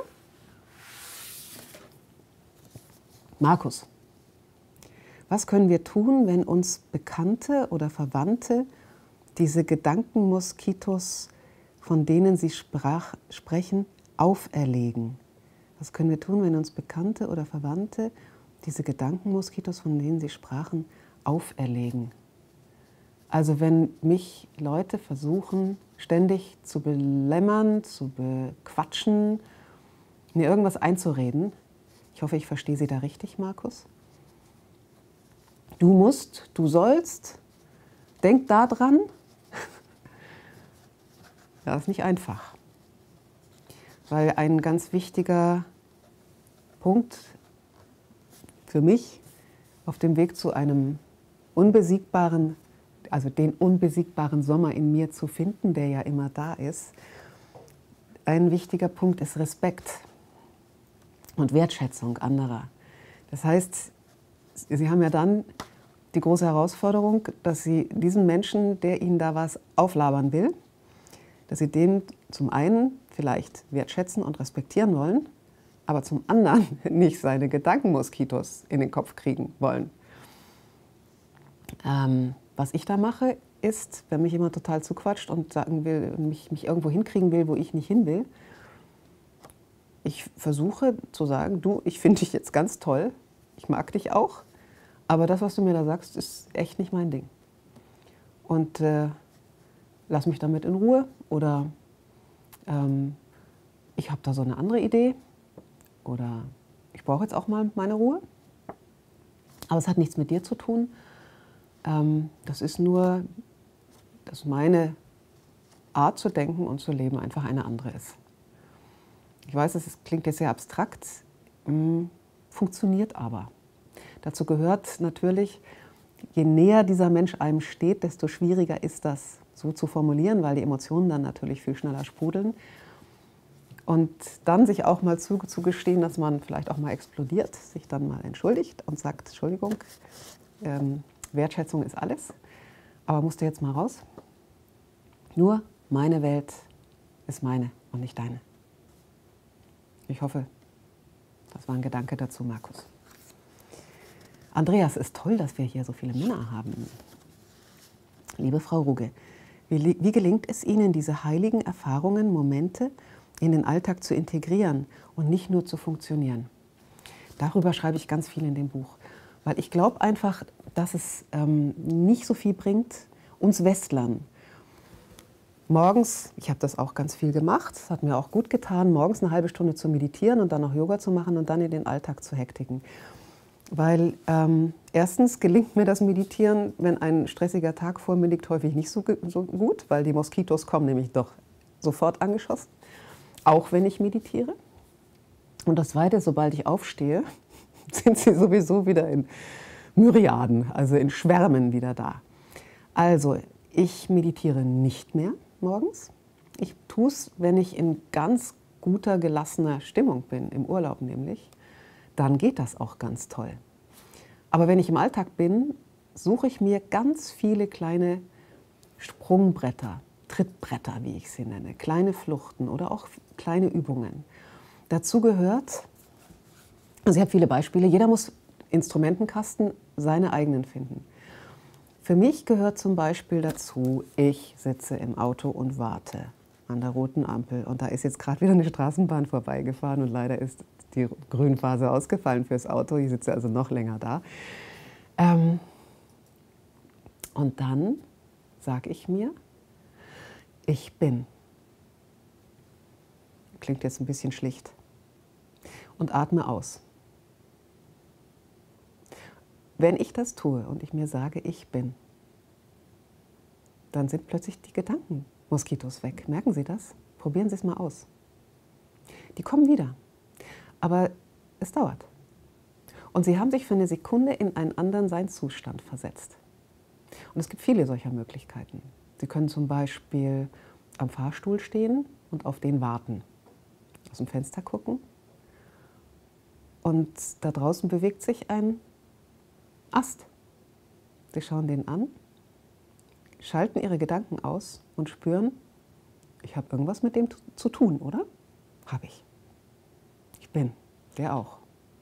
Markus, was können wir tun, wenn uns Bekannte oder Verwandte diese Gedankenmoskitos, von denen Sie sprechen, auferlegen? Was können wir tun, wenn uns Bekannte oder Verwandte diese Gedankenmoskitos, von denen Sie sprachen, auferlegen? Also wenn mich Leute versuchen, ständig zu belämmern, zu bequatschen, mir irgendwas einzureden. Ich hoffe, ich verstehe Sie da richtig, Markus. Du musst, du sollst, denk da dran. Das ist nicht einfach. Weil ein ganz wichtiger Punkt für mich auf dem Weg zu einem unbesiegbaren, also den unbesiegbaren Sommer in mir zu finden, der ja immer da ist, ein wichtiger Punkt ist Respekt und Wertschätzung anderer. Das heißt, Sie haben ja dann die große Herausforderung, dass Sie diesen Menschen, der Ihnen da was auflabern will, dass Sie den zum einen vielleicht wertschätzen und respektieren wollen, aber zum anderen nicht seine Gedankenmoskitos in den Kopf kriegen wollen. Was ich da mache, ist, wenn mich jemand total zuquatscht und sagen will, mich irgendwo hinkriegen will, wo ich nicht hin will, ich versuche zu sagen, du, ich finde dich jetzt ganz toll, ich mag dich auch, aber das, was du mir da sagst, ist echt nicht mein Ding. Und lass mich damit in Ruhe oder ich habe da so eine andere Idee oder ich brauche jetzt auch mal meine Ruhe. Aber es hat nichts mit dir zu tun. Das ist nur, dass meine Art zu denken und zu leben einfach eine andere ist. Ich weiß, es klingt jetzt sehr abstrakt, funktioniert aber. Dazu gehört natürlich, je näher dieser Mensch einem steht, desto schwieriger ist das so zu formulieren, weil die Emotionen dann natürlich viel schneller sprudeln. Und dann sich auch mal zugestehen, dass man vielleicht auch mal explodiert, sich dann mal entschuldigt und sagt, Entschuldigung, Wertschätzung ist alles, aber musst du jetzt mal raus. Nur meine Welt ist meine und nicht deine. Ich hoffe, das war ein Gedanke dazu, Markus. Andreas, ist toll, dass wir hier so viele Männer haben. Liebe Frau Ruge, wie gelingt es Ihnen, diese heiligen Erfahrungen, Momente in den Alltag zu integrieren und nicht nur zu funktionieren? Darüber schreibe ich ganz viel in dem Buch, weil ich glaube einfach, dass es nicht so viel bringt, uns Westlern. Morgens, ich habe das auch ganz viel gemacht, es hat mir auch gut getan, morgens eine halbe Stunde zu meditieren und dann noch Yoga zu machen und dann in den Alltag zu hektiken. Weil erstens gelingt mir das Meditieren, wenn ein stressiger Tag vor mir liegt, häufig nicht so gut, weil die Moskitos kommen nämlich doch sofort angeschossen, auch wenn ich meditiere. Und das Zweite, sobald ich aufstehe, sind sie sowieso wieder in Myriaden, also in Schwärmen wieder da. Also ich meditiere nicht mehr morgens. Ich tue es, wenn ich in ganz guter, gelassener Stimmung bin, im Urlaub nämlich. Dann geht das auch ganz toll. Aber wenn ich im Alltag bin, suche ich mir ganz viele kleine Sprungbretter, Trittbretter, wie ich sie nenne, kleine Fluchten oder auch kleine Übungen. Dazu gehört, also ich habe viele Beispiele, jeder muss Instrumentenkasten seine eigenen finden. Für mich gehört zum Beispiel dazu, ich sitze im Auto und warte an der roten Ampel und da ist jetzt gerade wieder eine Straßenbahn vorbeigefahren und leider ist die Grünphase ausgefallen fürs Auto. Ich sitze also noch länger da. Und dann sage ich mir, ich bin. Klingt jetzt ein bisschen schlicht. Und atme aus. Wenn ich das tue und ich mir sage, ich bin, dann sind plötzlich die Gedankenmoskitos weg. Merken Sie das? Probieren Sie es mal aus. Die kommen wieder. Aber es dauert. Und Sie haben sich für eine Sekunde in einen anderen Seinszustand versetzt. Und es gibt viele solcher Möglichkeiten. Sie können zum Beispiel am Fahrstuhl stehen und auf den warten. Aus dem Fenster gucken. Und da draußen bewegt sich ein Ast. Sie schauen den an, schalten Ihre Gedanken aus und spüren, ich habe irgendwas mit dem zu tun, oder? Habe ich. Ich bin. Der auch.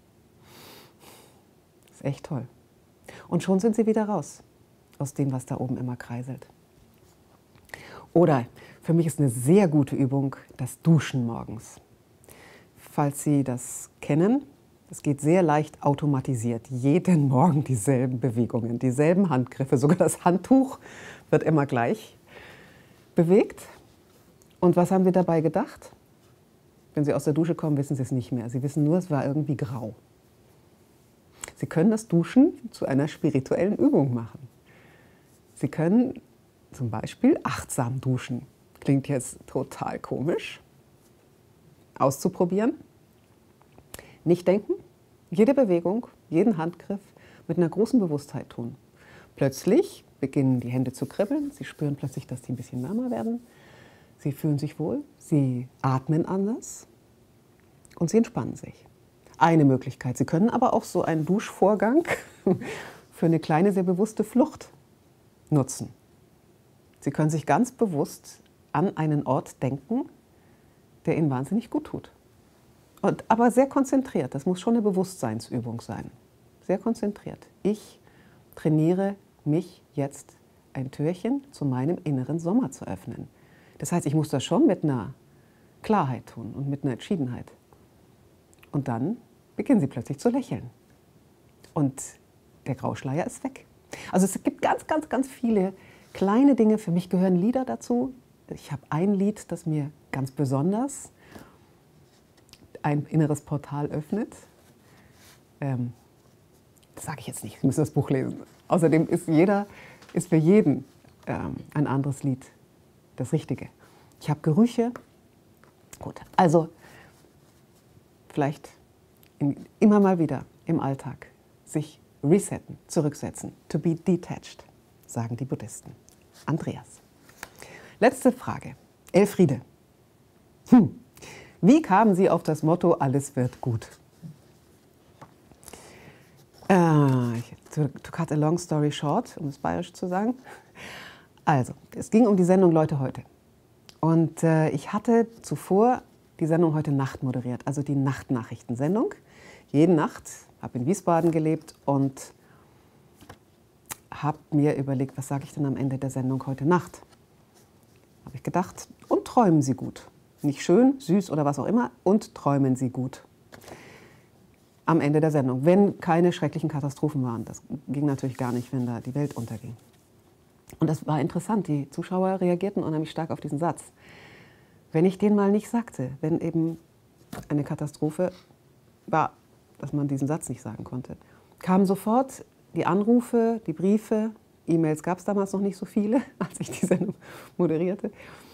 Das ist echt toll. Und schon sind Sie wieder raus aus dem, was da oben immer kreiselt. Oder für mich ist eine sehr gute Übung das Duschen morgens. Falls Sie das kennen, es geht sehr leicht automatisiert. Jeden Morgen dieselben Bewegungen, dieselben Handgriffe. Sogar das Handtuch wird immer gleich bewegt. Und was haben wir dabei gedacht? Wenn Sie aus der Dusche kommen, wissen Sie es nicht mehr. Sie wissen nur, es war irgendwie grau. Sie können das Duschen zu einer spirituellen Übung machen. Sie können zum Beispiel achtsam duschen. Klingt jetzt total komisch. Auszuprobieren. Nicht denken, jede Bewegung, jeden Handgriff mit einer großen Bewusstheit tun. Plötzlich beginnen die Hände zu kribbeln, Sie spüren plötzlich, dass die ein bisschen wärmer werden. Sie fühlen sich wohl, Sie atmen anders und Sie entspannen sich. Eine Möglichkeit. Sie können aber auch so einen Duschvorgang für eine kleine, sehr bewusste Flucht nutzen. Sie können sich ganz bewusst an einen Ort denken, der Ihnen wahnsinnig gut tut. Aber sehr konzentriert. Das muss schon eine Bewusstseinsübung sein. Sehr konzentriert. Ich trainiere mich jetzt, ein Türchen zu meinem inneren Sommer zu öffnen. Das heißt, ich muss das schon mit einer Klarheit tun und mit einer Entschiedenheit. Und dann beginnen Sie plötzlich zu lächeln. Und der Grauschleier ist weg. Also es gibt ganz, ganz, ganz viele kleine Dinge, für mich gehören Lieder dazu. Ich habe ein Lied, das mir ganz besonders ein inneres Portal öffnet. Das sage ich jetzt nicht, ich muss das Buch lesen. Außerdem ist für jeden ein anderes Lied das Richtige. Ich habe Gerüche. Gut, also vielleicht immer mal wieder im Alltag sich resetten, zurücksetzen. To be detached, sagen die Buddhisten. Andreas. Letzte Frage. Elfriede. Wie kamen Sie auf das Motto, alles wird gut? To cut a long story short, um es bayerisch zu sagen. Also, es ging um die Sendung Leute heute. Und ich hatte zuvor die Sendung Heute Nacht moderiert, also die Nachtnachrichtensendung. Jede Nacht, habe in Wiesbaden gelebt und habe mir überlegt, was sage ich denn am Ende der Sendung Heute Nacht? Habe ich gedacht, und träumen Sie gut. Nicht schön, süß oder was auch immer, und träumen Sie gut. Am Ende der Sendung, wenn keine schrecklichen Katastrophen waren. Das ging natürlich gar nicht, wenn da die Welt unterging. Und das war interessant, die Zuschauer reagierten unheimlich stark auf diesen Satz. Wenn ich den mal nicht sagte, wenn eben eine Katastrophe war, dass man diesen Satz nicht sagen konnte, kamen sofort die Anrufe, die Briefe, E-Mails gab es damals noch nicht so viele, als ich die Sendung moderierte.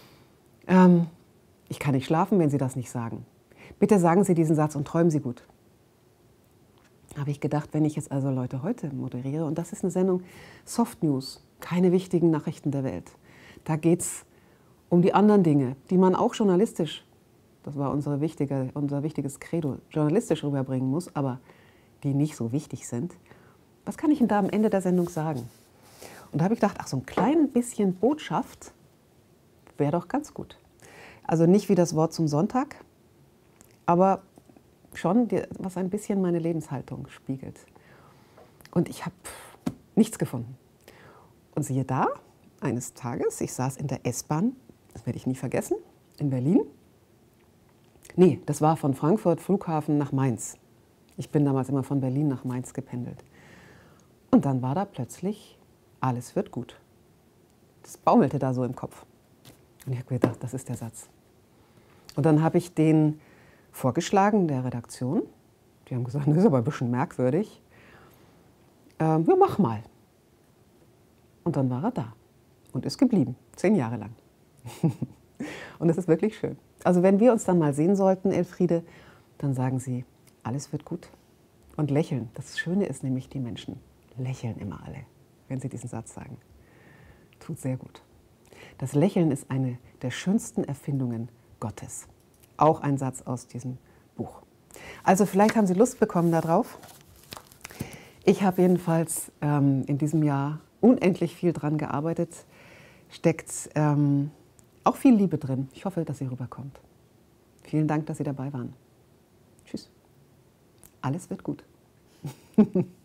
Ich kann nicht schlafen, wenn Sie das nicht sagen. Bitte sagen Sie diesen Satz und träumen Sie gut. Habe ich gedacht, wenn ich jetzt also Leute heute moderiere, und das ist eine Sendung Soft News, keine wichtigen Nachrichten der Welt. Da geht es um die anderen Dinge, die man auch journalistisch, das war unser wichtiges Credo, journalistisch rüberbringen muss, aber die nicht so wichtig sind. Was kann ich denn da am Ende der Sendung sagen? Und da habe ich gedacht, ach, so ein klein bisschen Botschaft wäre doch ganz gut. Also nicht wie das Wort zum Sonntag, aber schon, was ein bisschen meine Lebenshaltung spiegelt. Und ich habe nichts gefunden. Und siehe da, eines Tages, ich saß in der S-Bahn, das werde ich nie vergessen, in Berlin. Nee, das war von Frankfurt Flughafen nach Mainz. Ich bin damals immer von Berlin nach Mainz gependelt. Und dann war da plötzlich, alles wird gut. Das baumelte da so im Kopf. Und ich habe gedacht, das ist der Satz. Und dann habe ich den vorgeschlagen, der Redaktion. Die haben gesagt, das ist aber ein bisschen merkwürdig. Ja, mach mal. Und dann war er da und ist geblieben, 10 Jahre lang. Und das ist wirklich schön. Also wenn wir uns dann mal sehen sollten, Elfriede, dann sagen Sie, alles wird gut. Und lächeln. Das Schöne ist nämlich, die Menschen lächeln immer alle, wenn sie diesen Satz sagen. Tut sehr gut. Das Lächeln ist eine der schönsten Erfindungen Gottes. Auch ein Satz aus diesem Buch. Also vielleicht haben Sie Lust bekommen darauf. Ich habe jedenfalls in diesem Jahr unendlich viel dran gearbeitet. Steckt auch viel Liebe drin. Ich hoffe, dass sie rüberkommt. Vielen Dank, dass Sie dabei waren. Tschüss. Alles wird gut.